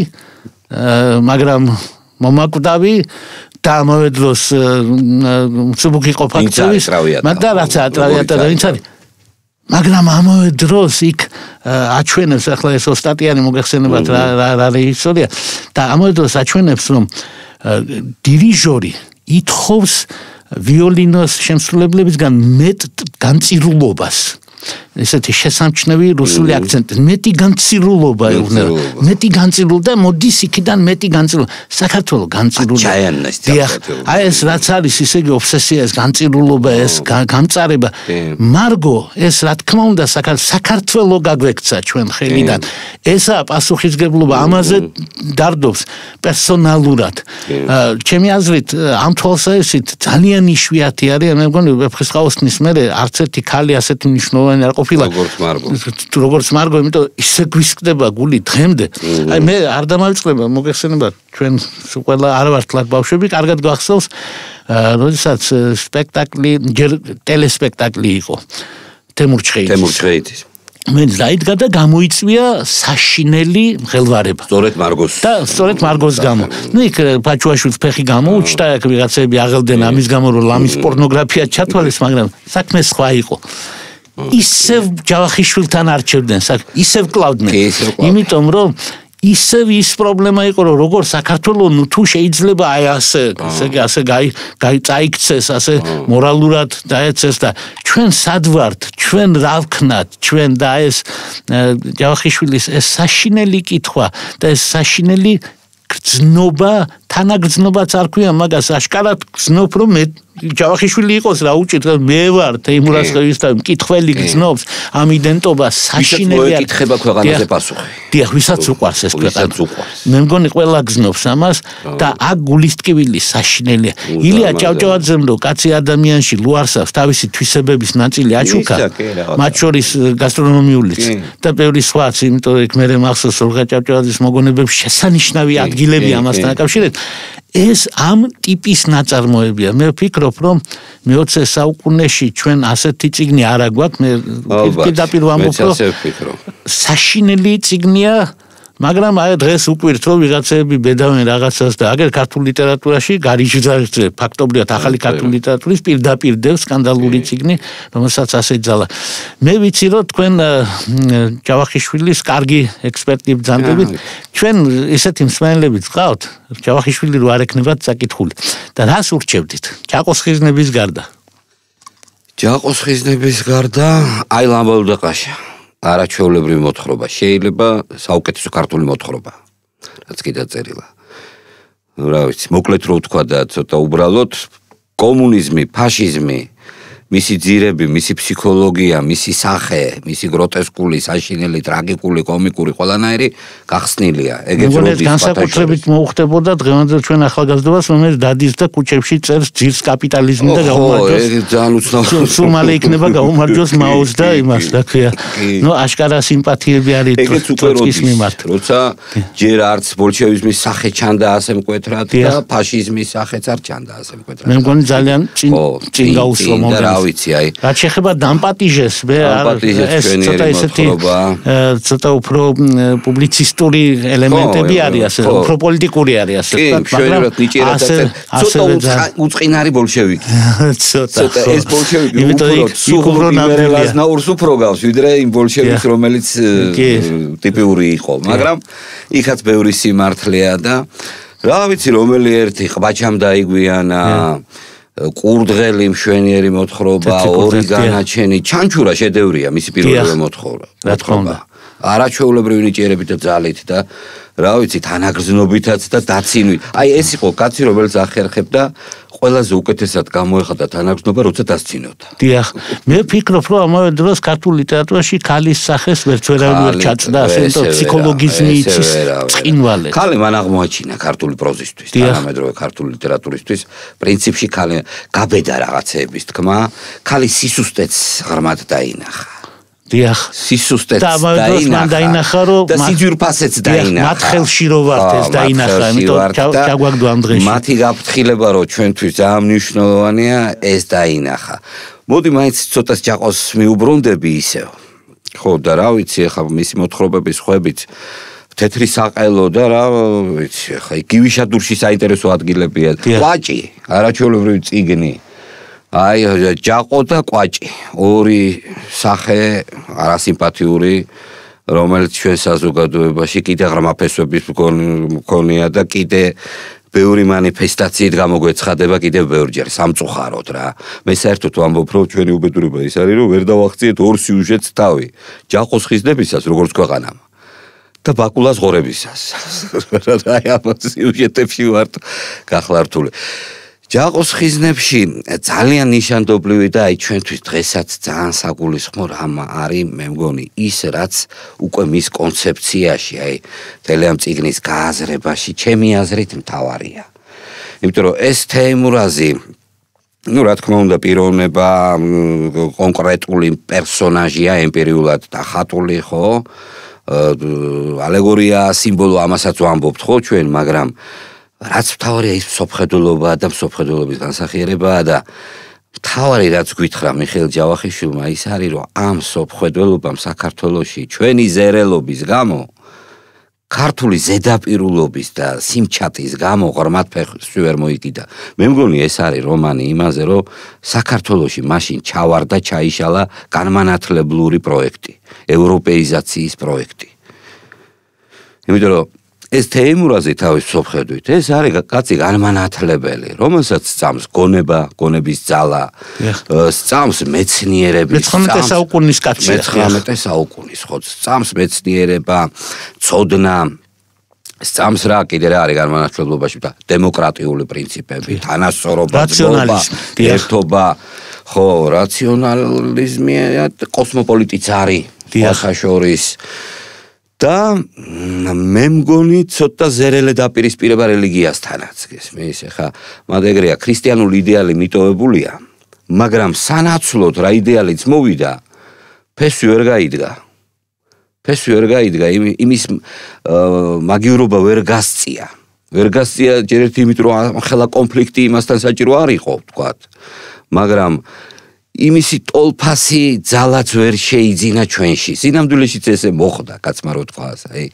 მაგრამ მომაკვდავი და ამავე დროს მსუბუქი ყოფაქცევის მაგრამ რაც ტრავიატა და ვინც არის მაგრამ ამავე დროს იქ აჩვენებს ახლა ეს ოსტატიანი მოგეხსენებათ რა რეჟისორია და ამავე დროს აჩვენებს რომ დირიჟორი ითხოვს ვიოლინოს შემსრულებლებისგან მეტ განწირულობას ესეთი შესამჩნევი რუსული აქცენტი მეტი განცირულობა ეუბნება მეტი განცირულობა და მოდის იქიდან მეტი განცირულობა საქართველოს განცირულობა აი ეს რაც არის ისე იგი ობსესია ეს განცირულობა ეს გამწარება მარგო ეს რა თქმა უნდა საქართველოს გაგვექცა ჩვენ ხელიდან ესა პასუხისგებლობა ამაზე დარდობს პერსონალურად ჩემი აზრით ამ თვალსაზრისით ძალიან იშვიათი არის მე მგონი ვეფხისტყაოსნის მერე არც ერთი ქალი ასეთი მნიშვნელოვანი არ ყოფილა როგორც მარგო იმიტომ ისე გვისკდება გული დღემდე აი მე არ დამავიწყდება მოგეხსენება ჩვენ ყველა არ ვართ ლად ბავშვები კარგად გახსოვს როდესაც სპექტაკლი ტელესპექტაკლი იყო თემურ ჩხეიძის მე დაიდგა და გამოიწვია საშინელი მღელვარება სწორედ მარგოს გამო ნუ იქ ბაჩუაშვილს ფეხი გამოუჩნდა აქ ვიღაცები აღელდნენ ამის გამო რომ ლამის პორნოგრაფია ჩათვალეს მაგრამ საქმე სხვა იყო ისევ ჯავახიშვილთან არჩევდნენ ისევ კლავდნენ იმიტომ რომ ისევ ის პრობლემა იყო რომ როგორ საქართველოს ნუ თუ შეიძლება აი ასე გაიწაიქცეს ასე მორალურად დაეცეს და ჩვენ სად ვართ ჩვენ რა ვქნათ ჩვენ და ეს ჯავახიშვილის ეს საშინელი კითხვა და ეს საშინელი გრძნობა თანაგრძნობაც არ ქვია მაგას აშკარად გრძნობ რომ მე ჯავახიშვილი იყოს რა უჭირთ მე ვარ თეიმურაზ ხევისთავი მკითხველი გრძნობს ამ იდენტობას საშინელი არ ეკითხება ქვეყანაზე პასუხი დიახ ვისაც უყვარს ეს ქვეყანა მე მგონი ყველა გრძნობს ამას და აქ გულისტკივილი საშინელია ილია ჭავჭავაძემ რო კაცი ადამიანში ლუარსავს თავისი თვისებების ნაწილი აჩუქა მათ შორის გასტრონომიულიც და ბევრი სხვაც იმიტომ რომ მე მახსოვს რომ ჭავჭავაძის მოგონებებს შესანიშნავი ადგილები ამასთან აკავშირებს ეს ამ ტიპის ნაწარმოებია მე ვფიქრობ რომ მე-20 საუკუნეში ჩვენ ასეთი წიგნი არ აგვაქვს მე პირდაპირ ვამბობ რომ საშინელი წიგნია მაგრამ აი დღეს უკვირთ რომ ვიღაცები ბედავენ რაღაცას და აგერ ქართულ ლიტერატურაში გარიჟძარზე ფაქტობრივად ახალი ქართული ლიტერატურის პირდაპირ დევს სკანდალური წიგნი რომელსაც ასე ძალა მე ვიცი რომ თქვენ ჯავახიშვილის კარგი ექსპერტი ბრძანდებით ჩვენ ესეთი მსმენელები გყავთ ჯავახიშვილი რო არ ეკნებათ საკითხული და რას ურჩევდით ჯაყოს ხიზნების გარდა აი ლამბოლდა ყაშა არაჩვეულებრივი მოთხრობა შეიძლება საუკეთესო ქართული მოთხრობა რაც კიდე წერილა რა ვიცი მოკლედ რო ვთქვა და ცოტა უბრალოდ კომუნიზმი ფაშიზმი მისი ძირები მისი ფსიქოლოგია მისი სახე მისი გროტესკული საშინელი ტრაგიკული კომიკური ყველანაირი გახსნილია ეგეც როდის განსაკუთრებით მოუხდებოდა დღევანდელ ჩვენ ახალგაზრდობას რომელიც დადის და კუჩებში წერს ძირს კაპიტალიზმი და გაუმარჯოს ეგ ძალიან უცნაური სულ მალე იქნება გაუმარჯოს მაოს და იმას რა ქვია ნუ აშკარა სიმპათიები არის ტროცკის მიმართ როცა ჯერ არც ბოლშევიზმის სახე ჩანდა ასე მკვეთრად და ფაშიზმის სახეც არ ჩანდა ასე მკვეთრად მე მგონი ძალიან წინ გაუსვა მომენტი ვიცი აი რაც შეეხება დამპატიჟეს მე ეს ცოტა ესეთი ცოტა უფრო პუბლიცისტური ელემენტები არის ასე უფრო პოლიტიკური არის ასე მაგრამ ცოტა უწყინარი ბოლშევიკი ცოტა ეს ბოლშევიკი უფრო ნაურს უფრო გავს ვიდრე იმ ბოლშევიკს რომელიც ტიპიური იყო მაგრამ იქაც ბევრი სიმართლეა და რა ვიცი რომელი ერთი ყბაჩამ დაიგვიანა კურდღელი მშვენიერი მოთხრობა ორი განაჩენი ჩანჩურა შედევრია მისი პირველი მოთხრობა რა თქმა უნდა არაჩვეულებრივი ნიჭიერებით და ძალით და რა ვიცი თანაგრძნობითაც და დაცინვით აი ეს იყო კაცი რომელიც ახერხებდა ყველაზე უკეთესად გამოეხატა თანაგრძნობა როცა დასცინოდა დიახ მე ვფიქრობ რომ ამავე დროს ქართულ ლიტერატურაში ქალის სახეს ვერც ვერ ჩაწდა ასე რომ ფსიქოლოგიზმი იცის წინვალე ქალი მან აღმოაჩინა ქართული პროზისთვის თანამედროვე ქართული ლიტერატურისთვის პრინციპში ქალი გაბედა რაღაცეების თქმა ქალი სისუსტეც ღრმად დაინახა დიახ სისუსტეც დაინახა და სიძვირფასეც დაინახა მათ ხელში რო ვართ ეს დაინახა იმიტომ ჩაგვაგდო ამ დღეში მათი გაფრთხილება რო ჩვენთვის ძალიან მნიშვნელოვანია ეს დაინახა მოდი მაინც ცოტას ჯაყოს მიუბრუნდები ისევ ხო და რა ვიცი ახლა მისი მოთხრობების ხვებით თეთრი საყელო და რა ვიცი ახლა გივიშადურში საინტერესო ადგილებია ყვაჭი არაჩვეულებრივი წიგნი აი ჯაყო და ყვაჭი ორი სახე არასიმპათიური რომელიც ჩვენ საზოგადოებაში კიდე ღრმა ფესვების მქონია და კიდე ბევრი მანიფესტაციით გამოგვეცხადება კიდე ბევრჯერ სამწუხაროდ რა მე საერთოდ ვამბობ რომ ჩვენი უბედურება ის არის რომ ვერ დავახციეთ ორ სიუჟეტს თავი ჯაყოს ხიზნებისას როგორც ქვეყანამ და ბაკულას ღორებისას აი ამ სიუჟეტებში ვართ გახლართული ჯაყოს ხიზნებში ძალიან ნიშანდობლივი და აი ჩვენთვის დღესაც ძალიან საგულისხმო რამ არის მე მგონი ის რაც უკვე მის კონცეფციაში აი თელემ წიგნის გააზრებაში ჩემი აზრით მთავარია იმიტომ რომ ეს თეიმურაზი ну რა თქმა უნდა პიროვნება კონკრეტული პერსონაჟია ემპირიულად დახატული ხო ალეგორია სიმბოლო ამასაც ვამბობთ ხო ჩვენ მაგრამ რაც მთავარია ის მსოფლმხედველობაა და მსოფლმხედველობის განსახიერებაა და მთავარი რაც გვითხრა მიხეილ ჯავახიშვილმა ის არის რომ ამ მსოფლმხედველობამ საქართველოში ჩვენი ზერელობის გამო ქართული ზედაპირულობის და სიმჩატის გამო ღრმად ფეხი ვერ მოიკიდა მე მგონი ეს არის რომანი იმაზე რომ საქართველოში მაშინ ჩავარდა ჩაიშალა განმანათლებლური პროექტი ევროპეიზაციის პროექტი იმიტომ რომ ეს თეიმურაზი თავის მსოფლმხედვით ეს არის კაცი განმანათლებელი რომელსაც სწამს გონება გონების ძალა სწამს მეცნიერების 19 საუკუნის კაცია 19 საუკუნის ხო სწამს მეცნიერება ცოდნა სწამს რა კიდე რა არის განმანათლებლობაში და დემოკრატიული პრინციპები, თანასწორობა, რაციონალიზმი, ერთობა, ხო, რაციონალიზმი, კოსმოპოლიტიც არის ხაშორის და მე მგონი ცოტა ზერელე დაპირისპირება რელიგიასთანაც, გესმის, ხა, მაგეგრეა ქრისტიანული იდეალი მიტოვებულია, მაგრამ სანაცვლოდ რა იდეალიც მოვიდა, ფესვი ვერ გაიდგა. ფესვი ვერ გაიდგა, იმის მაგიურობა ვერ გასწია. ვერ გასწია ჯერ ერთი იმიტომ რომ ხელა კონფლიქტი იმასთან საჭირო არ იყო, ვთქვათ. მაგრამ იმისი ტოლფასი ძალაც ვერ შეიძინა ჩვენში. სინამდვილეშიც ესე მოხდა, კაცმა რო თქვას, აი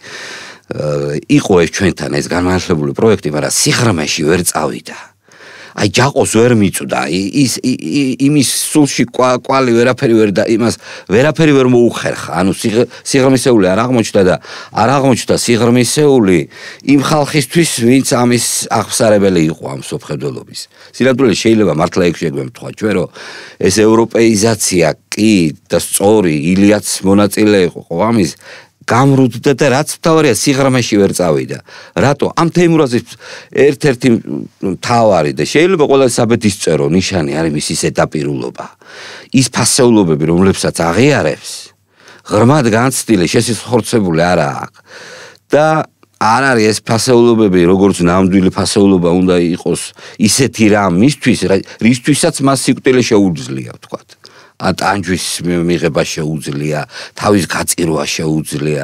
იყო ეს ჩვენთან ეს განმანათლებლული პროექტი, მაგრამ სიღრმეში ვერ წავიდა. აი ჯაყოს ვერ მიწვდა, ის იმის სულში კვალი ვერაფერი ვერ და იმას ვერაფერი ვერ მოუხერხა. ანუ სიღრმისეული არ აღმოჩნდა და არ აღმოჩნდა სიღრმისეული იმ ხალხისთვის, ვინც ამის აღსარებელი იყო ამ სოფხედველობის. სინამდვილეში შეიძლება მართლა ეგ შეგვემთხვა ჩვენ, რომ ეს ევროპეიზაცია კი და სწორი ილიაც მონაწილე იყო ამის გამრუდდა და რაც მთავარია სიღრმეში ვერ წავიდა. რატო? ამ თეიმურაზის ერთ-ერთი მთავარი და შეიძლება ყველა საბედისწერო ნიშანი არის მისი ზედაპირულობა. ის ფასეულობები, რომლებსაც აღიარებს, ღრმად განცდილი, შესახორცებული არა აქვს. და არ არის ეს ფასეულობები, როგორც ნამდვილი ფასეულობა უნდა იყოს ისეთი რამ მისთვის, რისთვისაც მას სიკვდილი შეუძლია, ვთქვათ. ტანჯვის მიღება შეუძლია, თავის გაწირვა შეუძლია.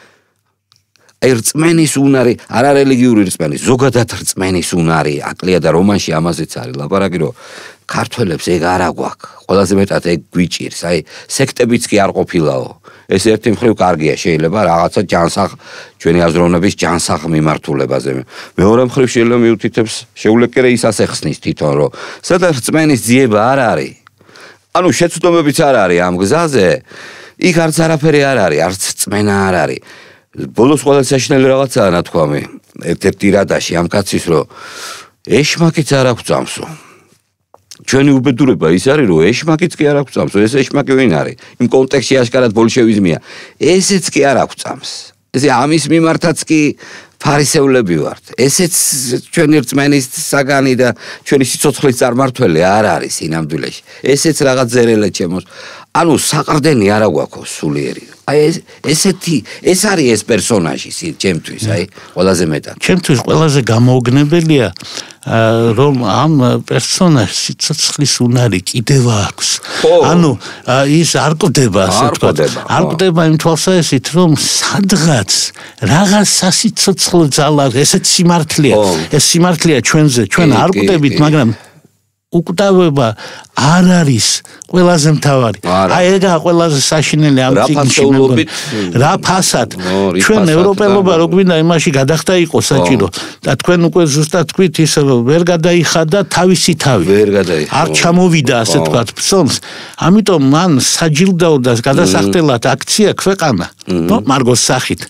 აი რწმენის უნარი, არა რელიგიური რწმენის, ზოგადად რწმენის უნარი, აკლია და რომანში ამაზეც არის ლაპარაკი, რომ ქართველებს ეგ არა გვაქვს, ყველაზე მეტად ეგ გვიჭირს, აი სექტებიც კი არ ყოფილაო. ეს ერთი მხრივ კარგია, შეიძლება რაღაცა ჯანსაღ ჩვენი აზროვნების ჯანსაღ მიმართულებაზე. მეორე მხრივ შეიძლება მიუთითებს, შეულეკერე ისას ეხსნის თვითონ, რომ სადაც რწმენის ძიება არ არის. ანუ შეცდომებიც არ არის ამ გზაზე, იქ არც არაფერი არ არის, არც წმენა არ არის. ბოლოს ყველა საშინელი რაღაცაა ნათქვამი, ერთ-ერთი რადაში ამ კაცის, რომ ეშმაკიც არ აქვს წამსო. ჩვენი უბედურება ის არის, რომ ეშმაკიც კი არ აქვს წამსო, ეს ეშმაკი ვინ არის? იმ კონტექსტში აშკარად ბოლშევიზმია. ესეც კი არ აქვს წამს. ესე ამის მიმართაც კი ფარისევლები ვართ. ესეც ჩვენი რწმენის საგანი და ჩვენი სიცოცხლის წარმართველი არ არის სინამდვილეში. ესეც რაღაც ზერელე ჩემოს. ანუ საყრდენი არა გვაქვს სულიერი. აი ესეთი ეს არის ეს პერსონაჟი ჩემთვის, აი ყველაზე მეტად. ჩემთვის ყველაზე გამოუგნებელია რომ ამ პერსონაჟს სიცოცხლის უნარი კიდევ აქვს. ანუ ის არ კვდება, ასე ვთქვათ. არ კვდება იმ თვალსაზრისით, რომ სადღაც რაღაც სასიცოცხლო ძალა, ესეც სიმართლეა. ეს სიმართლეა ჩვენზე, ჩვენ არ კვდებით, მაგრამ უკვდავება არ არის ყველაზე მთავარი. აი ეგაა ყველაზე საშინელი ამ ციგნში. რა ფასად ჩვენ ევროპელობა რო გვინდა იმაში გადახდა იყო საჭირო და თქვენ უკვე ზუსტად თქვით ის რომ ვერ გადაიხადა თავისი თავი. ვერ გადაიხადა. არ ჩამოვიდა ასე ვთქვათ ფსონს. ამიტომ მან საჯილდაო და გადასახდელად აქცია ქვეყანა. მარგოს სახით.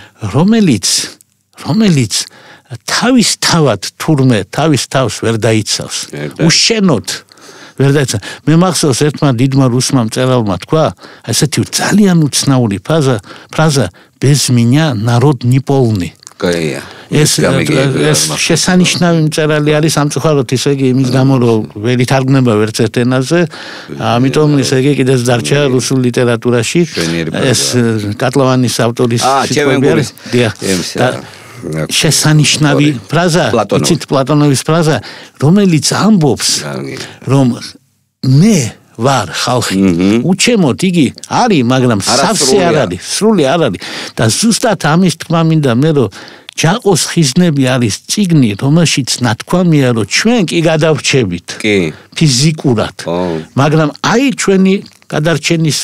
რომელიც თავის თავად თურმე თავის თავს ვერ დაიცავს. უშენოდ ვერ დაიცავს. მე მახსოვს ერთმა დიდმა რუსმა მწერალმა თქვა, ესეთი ძალიან უცნაური ფრაზა без меня народ не полный. ეს შესანიშნავი მწერალი არის სამწუხაროდ, ისე იგი იმის გამო რომ ვერ ითარგმნება ვერც ერთ ენაზე, ამიტომ ისე იგი კიდეც დარჩა რუსულ ლიტერატურაში. ეს კატლოვანის ავტორის შესანიშნავი ფრაზა, იცით პლატონოვის ფრაზა, რომელიც ამბობს, რომ მე ვარ ხალხი. უჩემოთ იგი არის, მაგრამ სავსე არ არის, სრული არ არის. და ზუსტად ამის თქმა მინდა მე, რომ ჯაყოს ხიზნები არის წიგნი, რომელშიც ნათქვამია, რომ ჩვენ კი გადავრჩებით ფიზიკურად. მაგრამ აი ჩვენი გადარჩენის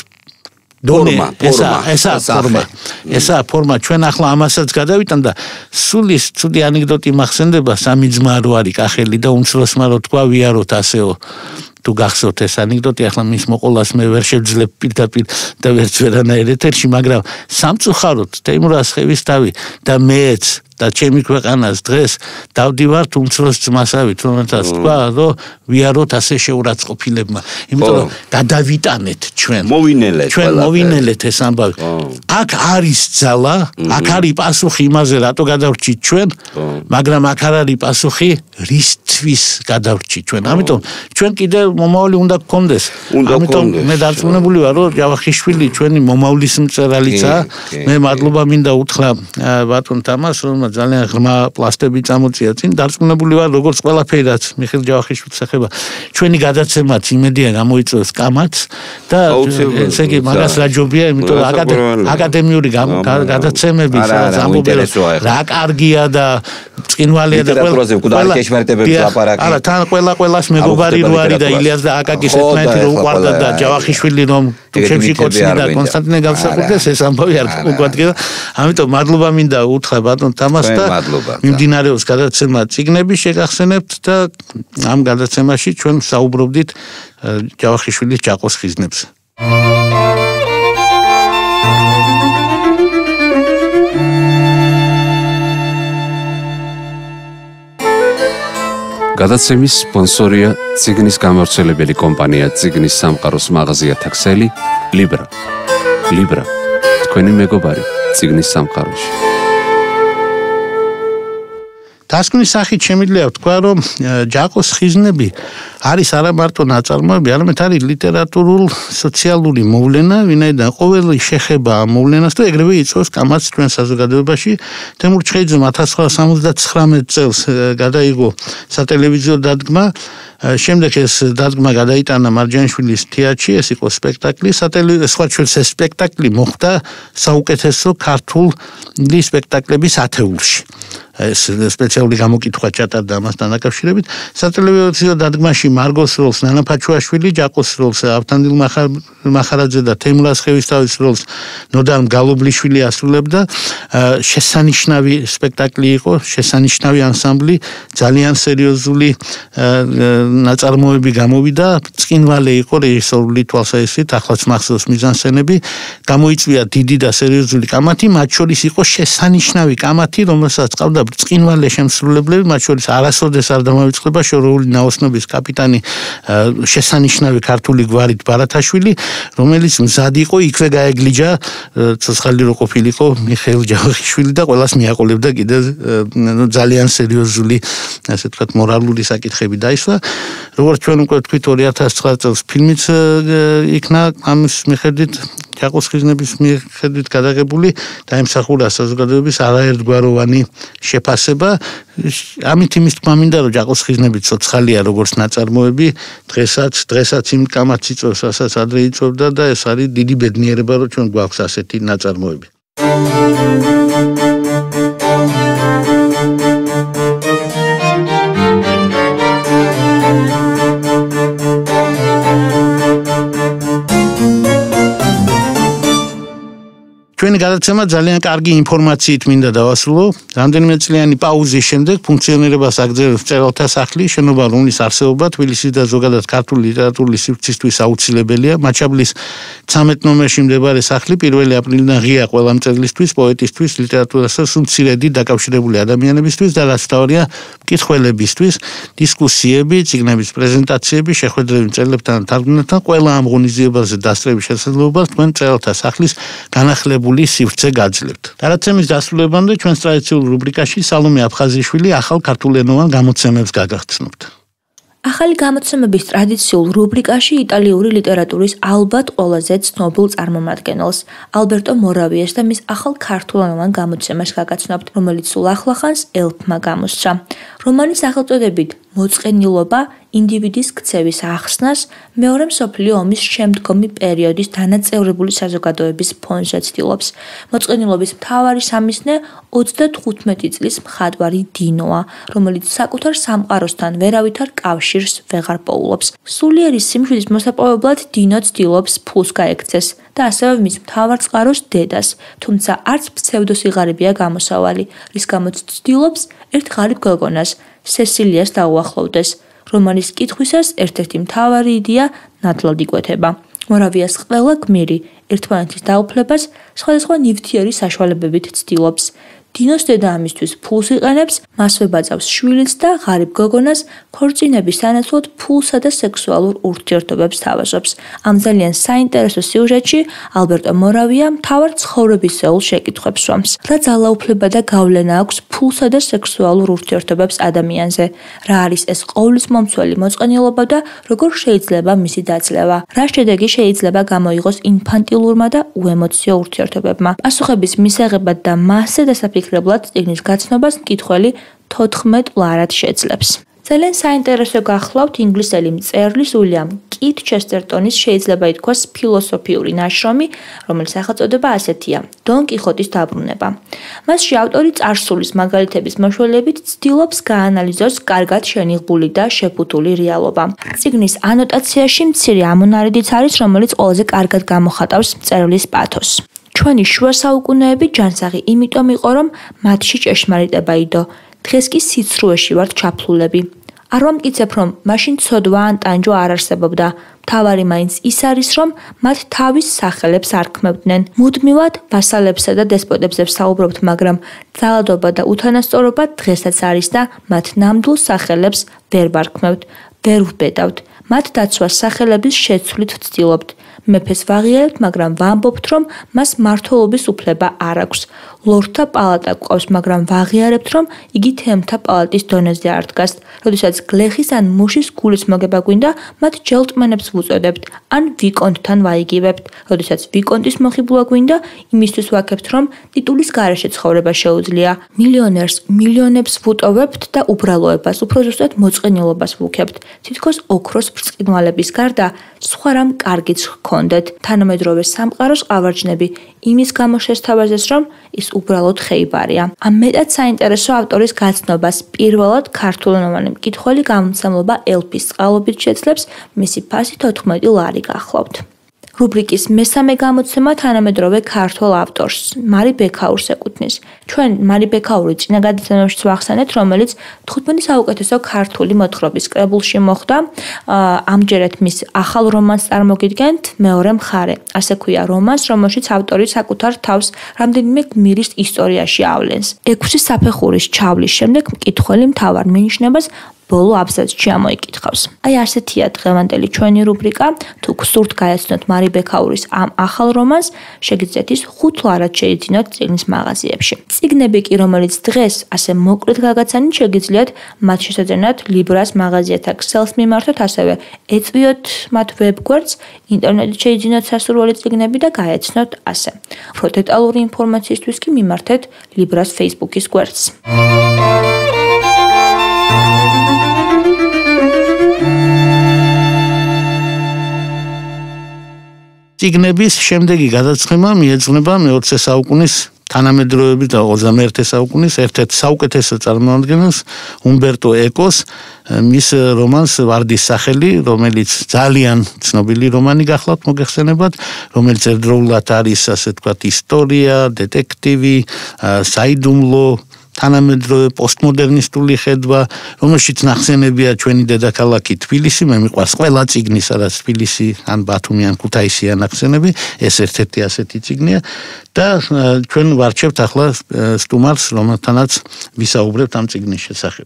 ესა ფორმა ჩვენ ახლა ამასაც გადავიტან და სულის ცუდი ანეკდოტი მახსენდება, სამი ძმა რო არის კახელი და უმცროსმა რო თქვა ვიაროთ ასეო. თუ გახსოვთ ეს ანეკდოტი, ახლა მის მოყოლას მე ვერ შევძლებ პირდაპირ და ვერც ვერანაირ ეთერში, მაგრამ სამწუხაროდ თეიმურაზ ხევისთავი და მეც და ჩემი ქვეყანას დღეს დავდივართ უმცროს ძმასავით, რომელთაც თქვა, რომ ვიაროთ ასე შეურაცხყოფილებმა. იმიტომ რომ გადავიტანეთ ჩვენ. მოვინელეთ ეს ამბავი. აქ არის ძალა, აქ არის პასუხი იმაზე, რატო გადავრჩით ჩვენ, მაგრამ აქ არ არის პასუხი რისთვის გადავრჩით ჩვენ. ამიტომ ჩვენ კიდევ მომავალი უნდა გქონდეს. ამიტომ მე დარწმუნებული ვარ, რომ ჯავახიშვილი ჩვენი მომავლის მწერალიცაა. მე მადლობა მინდა უთხრა ბატონ თამას, რომელმაც ძალიან ღრმა პლასტები წამოწია წინ. დარწმუნებული ვარ, როგორც ყველაფერი რაც მიხეილ ჯავახიშვილს ეხება, ჩვენი გადაცემაც იმედია გამოიწვევს კამათს და ესე იგი მაგას რა ჯობია, იმიტომ რომ აკადემიური გადაცემები ამბობენ რა კარგია და წკინვალია და არა თან ყველას მეგობარი რო არის და ილიას და აკაკის ერთმანეთი რო უყვარდა და ჯავახიშვილი რომ თუჩებში კოცნი და კონსტანტინე გავსაყურდეს ეს ამბავი არ მოგვადგება. ამიტომ მადლობა მინდა უთხრა ბატონ თამას და მიმდინარეობს გადაცემა წიგნები შეგახსენებთ და ამ გადაცემაში ჩვენ საუბრობდით ჯავახიშვილის ჯაყოს ხიზნებზე. გადაცემის სპონსორია ციგნის გამავრცელებელი კომპანია ციგნის სამყაროს მაღაზია თაქსელი Libra. Libra. თქვენი მეგობარი ციგნის სამყაროში. დასკვნის სახით შემიძლია ვთქვა, რომ ჯაყოს ხიზნები არის არა მარტო ნაწარმოები, არამედ არის ლიტერატურულ-სოციალური მოვლენა, ვინაიდან ყოველი შეხება ამ მოვლენას და ეგრევე იწვევს კამათს ჩვენ საზოგადოებაში. თემურ ჩხეიძემ 1979 წელს გადაიღო სატელევიზიო დადგმა. შემდეგ ეს დადგმა გადაიტანა მარჯანიშვილის თეატრში, ეს იყო სპექტაკლი. სხვა ჩვენს ეს სპექტაკლი მოხდა საუკეთესო ქართული სპექტაკლების ათეულში. ეს სპეციალური გამოკითხვა ჩატარდა ამასთან დაკავშირებით. სატელევიზიო დადგმაში მარგოს როლს ნანა ფაჩუაშვილი, ჯაყოს როლს ავთანდილ მახარაძე და თეიმურაზ ხევისთავის როლს ნოდარ მგალობლიშვილი ასრულებდა. შესანიშნავი სპექტაკლი იყო, შესანიშნავი ანსამბლი, ძალიან სერიოზული ნაწარმოები გამოვიდა. წკინვალე იყო რეჟისორული თვალსაზრისით, ახლაც მახსოვს მიზანსცენები. გამოიწვია დიდი და სერიოზული კამათი, მათ შორის იყო შესანიშნავი კამათი, რომელსაც ყავდა წკინვალე შემსრულებლები, მათ შორის არასოდეს არ დამოიწყება შორეული ნაოსნობის კაპიტანი შესანიშნავი ქართული გვარით ბარათაშვილი, რომელიც მზად იყო იქვე გაეგლიჯა, ცოცხალი რო ყოფილიყო მიხეილ ჯავახიშვილი და ყველას მიაყოლებდა კიდევ ძალიან სერიოზული, ასე ვთქვათ, მორალური საკითხები დაისვა. როგორც ჩვენ უკვე ვთქვით 2009 წელს ფილმიც იქნა ამის მიხედვით ჯაყოს ხიზნების მიხედვით გადაღებული და ემსახურა საზოგადოების არაერთგვაროვანი შეფასება. ამით იმის თქმა მინდა, რომ ჯაყოს ხიზნები ცოცხალია როგორც ნაწარმოები, დღესაც იმ კამათს იწვევს, რასაც ადრე იწვევდა და ეს არის დიდი ბედნიერება, რომ ჩვენ გვაქვს ასეთი ნაწარმოები. ჩვენი გადაცემა ძალიან კარგი ინფორმაციით მინდა დავასრულო. რამდენიმე წლიანი პაუზის შემდეგ ფუნქციონირებას აგრძელებს მწერალთა სახლი, შენობა, რომლის არსებობა თბილისის და ზოგადად ქართული ლიტერატურული სივრცისთვის აუცილებელია. მაჩაბლის 13 ნომერში მდებარე სახლი 1 აპრილიდან ღია ყველა მწერლისთვის, პოეტისთვის, ლიტერატურასთან სულ მცირედი დაკავშირებული ადამიანებისთვის და რაც თავია მკითხველებისთვის, დისკუსიები, წიგნების პრეზენტაციები, შეხვედრები მწერლებთან და თარგმნელებთან, ყველა ამ ღონისძიებაზე დასწრების შესაძლებლობას თქვენ მწერალთა სახლის განახლებული სივრცე გაძლევთ. გადაცემის დასრულებამდე ჩვენს ტრადიციულ რუბრიკაში სალომე აფხაზიშვილი ახალ ქართულენოვან გამოცემებს გაგახსნებთ. ახალი გამოცემების ტრადიციულ რუბრიკაში იტალიური ლიტერატურის ალბათ ყველაზე ცნობილ წარმომადგენელს, ალბერტო მორავიეს და მის ახალ ქართულენოვან გამოცემას გაგაცნობთ, რომელიც სულ ახლახანს ელფმა გამოსცა. რომანის სახელწოდებით მოწყენილობა ინდივიდის ქცევის ახსნას მეორე მსოფლიო ომის შემდგომი პერიოდის დანაწევრებული საზოგადოების ფონზე ცდილობს. მოწყენილობის მთავარი სამიზნე 35 წლის მხატვარი დინოა, რომელიც საკუთარ სამყაროსთან ვერავითარ კავშირს ვეღარ პოულობს. სულიერი სიმშვიდის მოსაპოვებლად დინო ცდილობს ფულს გაექცეს და ასევე მის მთავარ წყაროს დედას, თუმცა არც ფსევდოსიღარიბეა გამოსავალი, რის გამოც ცდილობს ერთ ღარიბ გოგონას, სესილიას დაუახლოვდეს. რომანის კითხვისას ერთ-ერთი მთავარი იდეა ნათლად იკვეთება. მორავიას ყველა გმირი ერთმანეთის დაუფლებას სხვადასხვა ნივთიერი საშუალებებით ცდილობს. დინოს დედამისთვის ფულს იყენებს, მასვე ბაძავს შვილიც და ღარიბ გოგონას ქორწინების სანაცვლოდ ფულსა და სექსუალურ ურთიერთობებს თავაზობს. ამ ძალიან საინტერესო სიუჟეტში ალბერტო მორავია მთავარ ცხოვრებისეულ შეკითხვებს სვამს. რა ძალაუფლება და გავლენა აქვს ფულსა და სექსუალურ ურთიერთობებს ადამიანზე? რა არის ეს ყოვლისმომცველი მოწყენილობა და როგორ შეიძლება მისი დაძლევა? რა შედეგი შეიძლება გამოიღოს ინფანტილურმა და უემოციო ურთიერთობებმა? პასუხების მისაღებად და მასზე დასაფიქრებლად წიგნის გაცნობას მკითხველი 14 ლარად შეძლებს. ძალიან საინტერესო გახლავთ ინგლისელი მწერლის უილიამ კით ჩესტერტონის შეიძლება ითქვას ფილოსოფიური ნაშრომი, რომელიც სახელწოდება ასეთია: დონ კიხოტის დაბრუნება. მასში ავტორი წარსულის მაგალითების მოშველებით ცდილობს გაანალიზოს კარგად შენიღბული და შეფუთული რეალობა. წიგნის ანოტაციაში მცირე ამონარიდიც არის, რომელიც ყველაზე კარგად გამოხატავს მწერლის პათოსს. ჩვენი შუა საუკუნეები ჯანსაღი იმიტომ იყო, რომ მათში ჭეშმარიტება იდო. დღეს კი სიცრუეში ვართ ჩაფლულები. არ ვამტკიცებ, რომ მაშინ ცოდვა ან ტანჯვა არ არსებობდა. მთავარი მაინც ის არის, რომ მათ თავის სახელებს არ ქმევდნენ. მუდმივად ვასალებსა და დესპოტებზე ვსაუბრობთ, მაგრამ ძალადობა და უთანასწორობა დღესაც არის და მათ ნამდვილ სახელებს ვერ ვარქმევთ, ვერ ვბედავთ. მათ დაცვას სახელების შეცვლით ვცდილობთ. მეფეს ვაღიარებთ, მაგრამ ვამბობთ, რომ მას მმართველობის უფლება არ აქვს. ლორდთა პალატა გვყავს, მაგრამ ვაღიარებთ, რომ იგი თემთა პალატის დონეზე არ დგას. როდესაც გლეხის ან მუშის გულის მოგება გვინდა, მათ ჯელტმენებს ვუწოდებთ, ან ვიკონტთან ვაიგივებთ. როდესაც ვიკონტის მოხიბლა გვინდა, იმისთვის ვაკებთ, რომ ტიტულის გარეშე ცხოვრება შეუძლია. მილიონერს მილიონებს ვუტოვებთ და უბრალოებას, უფრო ზუსტად მოწყენილობას ვუქებთ. თითქოს ოქროს ბრწყინვალების გარდა სხვა რამ კარგიც ჰქონდეთ. თანამედროვე სამყაროს ყავარჯნები იმის გამო შესთავაზეს, რომ ის უბრალოდ ხეიბარია. ამ მეტად საინტერესო ავტორის გაცნობას პირველად ქართულენოვანი მკითხველი გამომცემლობა ელფის წყალობით შეძლებს, მისი ფასი 14 ლარი გახლავთ. რუბრიკის მესამე გამოცემა თანამედროვე ქართველ ავტორს, მარი ბექაურს ეკუთვნის. ჩვენ მარი ბექაური წინა გადაცემაშიც ვახსენეთ, რომელიც 15 საუკეთესო ქართული მოთხრობის კრებულში მოხვდა. ამჯერად მის ახალ რომანს წარმოგიდგენთ, მეორე მხარე. ასე ქვია რომანს, რომელშიც ავტორი საკუთარ თავს რამდენიმე გმირის ისტორიაში ავლენს. 6 საფეხურის ჩავლის შემდეგ მკითხველი მთავარ მინიშნებას ბოლო აბზაცში ამოიკითხავს. აი ასეთია დღევანდელი ჩვენი რუბრიკა. თუ გსურთ გაეცნოთ მარი ბექაურის ამ ახალ რომანს, შეგიძლიათ ის 5 ლარად შეიძინოთ წიგნის მაღაზიებში. წიგნები კი, რომელიც დღეს ასე მოკლედ გაგაცანით, შეგიძლიათ მათ შესაძენად ლიბრას მაღაზიათა ქსელს მიმართოთ, ასევე ეწვიოთ მათ ვებგვერდს, ინტერნეტით შეიძინოთ სასურველი წიგნები და გაეცნოთ ასე. უფრო დეტალური ინფორმაციისთვის კი მიმართეთ ლიბრას Facebook-ის გვერდს. წიგნების შემდეგი გადაწყება მიეძღვნება მე-20 საუკუნის თანამედროვეობის და 21 საუკუნის ერთ-ერთ საუკეთესო წარმომადგენელს უმბერტო ეკოს მის რომანს ვარდის სახელი, რომელიც ძალიან ცნობილი რომანი გახლავთ მოგეხსენებათ, რომელიც ერთდროულად არის ასე ვთქვათ ისტორია, დეტექტივი, საიდუმლო თანამედროვე პოსტმოდერნისტული ხედვა, რომელშიც ნახსენებია ჩვენი დედაქალაქი თბილისი, მე მიყვარს ყველა წიგნი, სადაც თბილისი ან ბათუმი ან ქუთაისია ნახსენები, ეს ერთ-ერთი ასეთი წიგნია და ჩვენ ვარჩევთ ახლა სტუმარს, რომელთანაც ვისაუბრებთ ამ წიგნის შესახებ.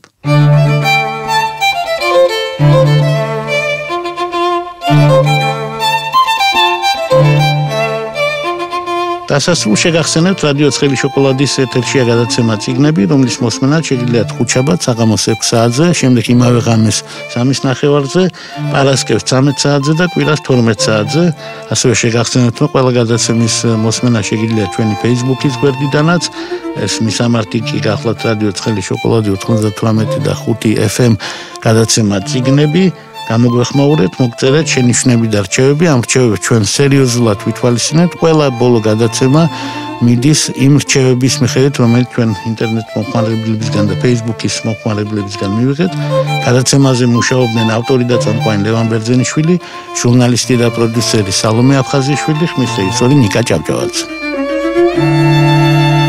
დასასრულს შეგახსენებთ რადიო ცხელი შოკოლადის ეთერშია გადაცემა წიგნები, რომლის მოსმენა შეგიძლიათ ხუთშაბათ საღამოს 6 საათზე, შემდეგ იმავე ღამეს 3:30-ზე, პარასკევს 13 საათზე და კვირას 12 საათზე. ასევე შეგახსენებთ, რომ ყველა გადაცემის მოსმენა შეგიძლიათ ჩვენი Facebook-ის გვერდიდანაც. ეს მისამართი კი გახლავთ რადიო ცხელი შოკოლადი 98 და 5 FM გადაცემა წიგნები. გამოგვეხმაურეთ, მოგწერეთ შენიშვნები და რჩევები, ამ რჩევებს ჩვენ სერიოზულად ვითვალისწინებთ. ყველა ბოლო გადაცემა მიდის იმ რჩევების მიხედვით, რომელიც ჩვენ ინტერნეტ მომხმარებლებისგან და Facebook-ის მომხმარებლებისგან მივიღეთ. გადაცემაზე მუშაობდნენ ავტორი და წამყვანი ლევან ბერძენიშვილი, ჟურნალისტი და პროდიუსერი სალომე აფხაზიშვილი, ხმის რეჟისორი ნიკა ჭავჭავაძე.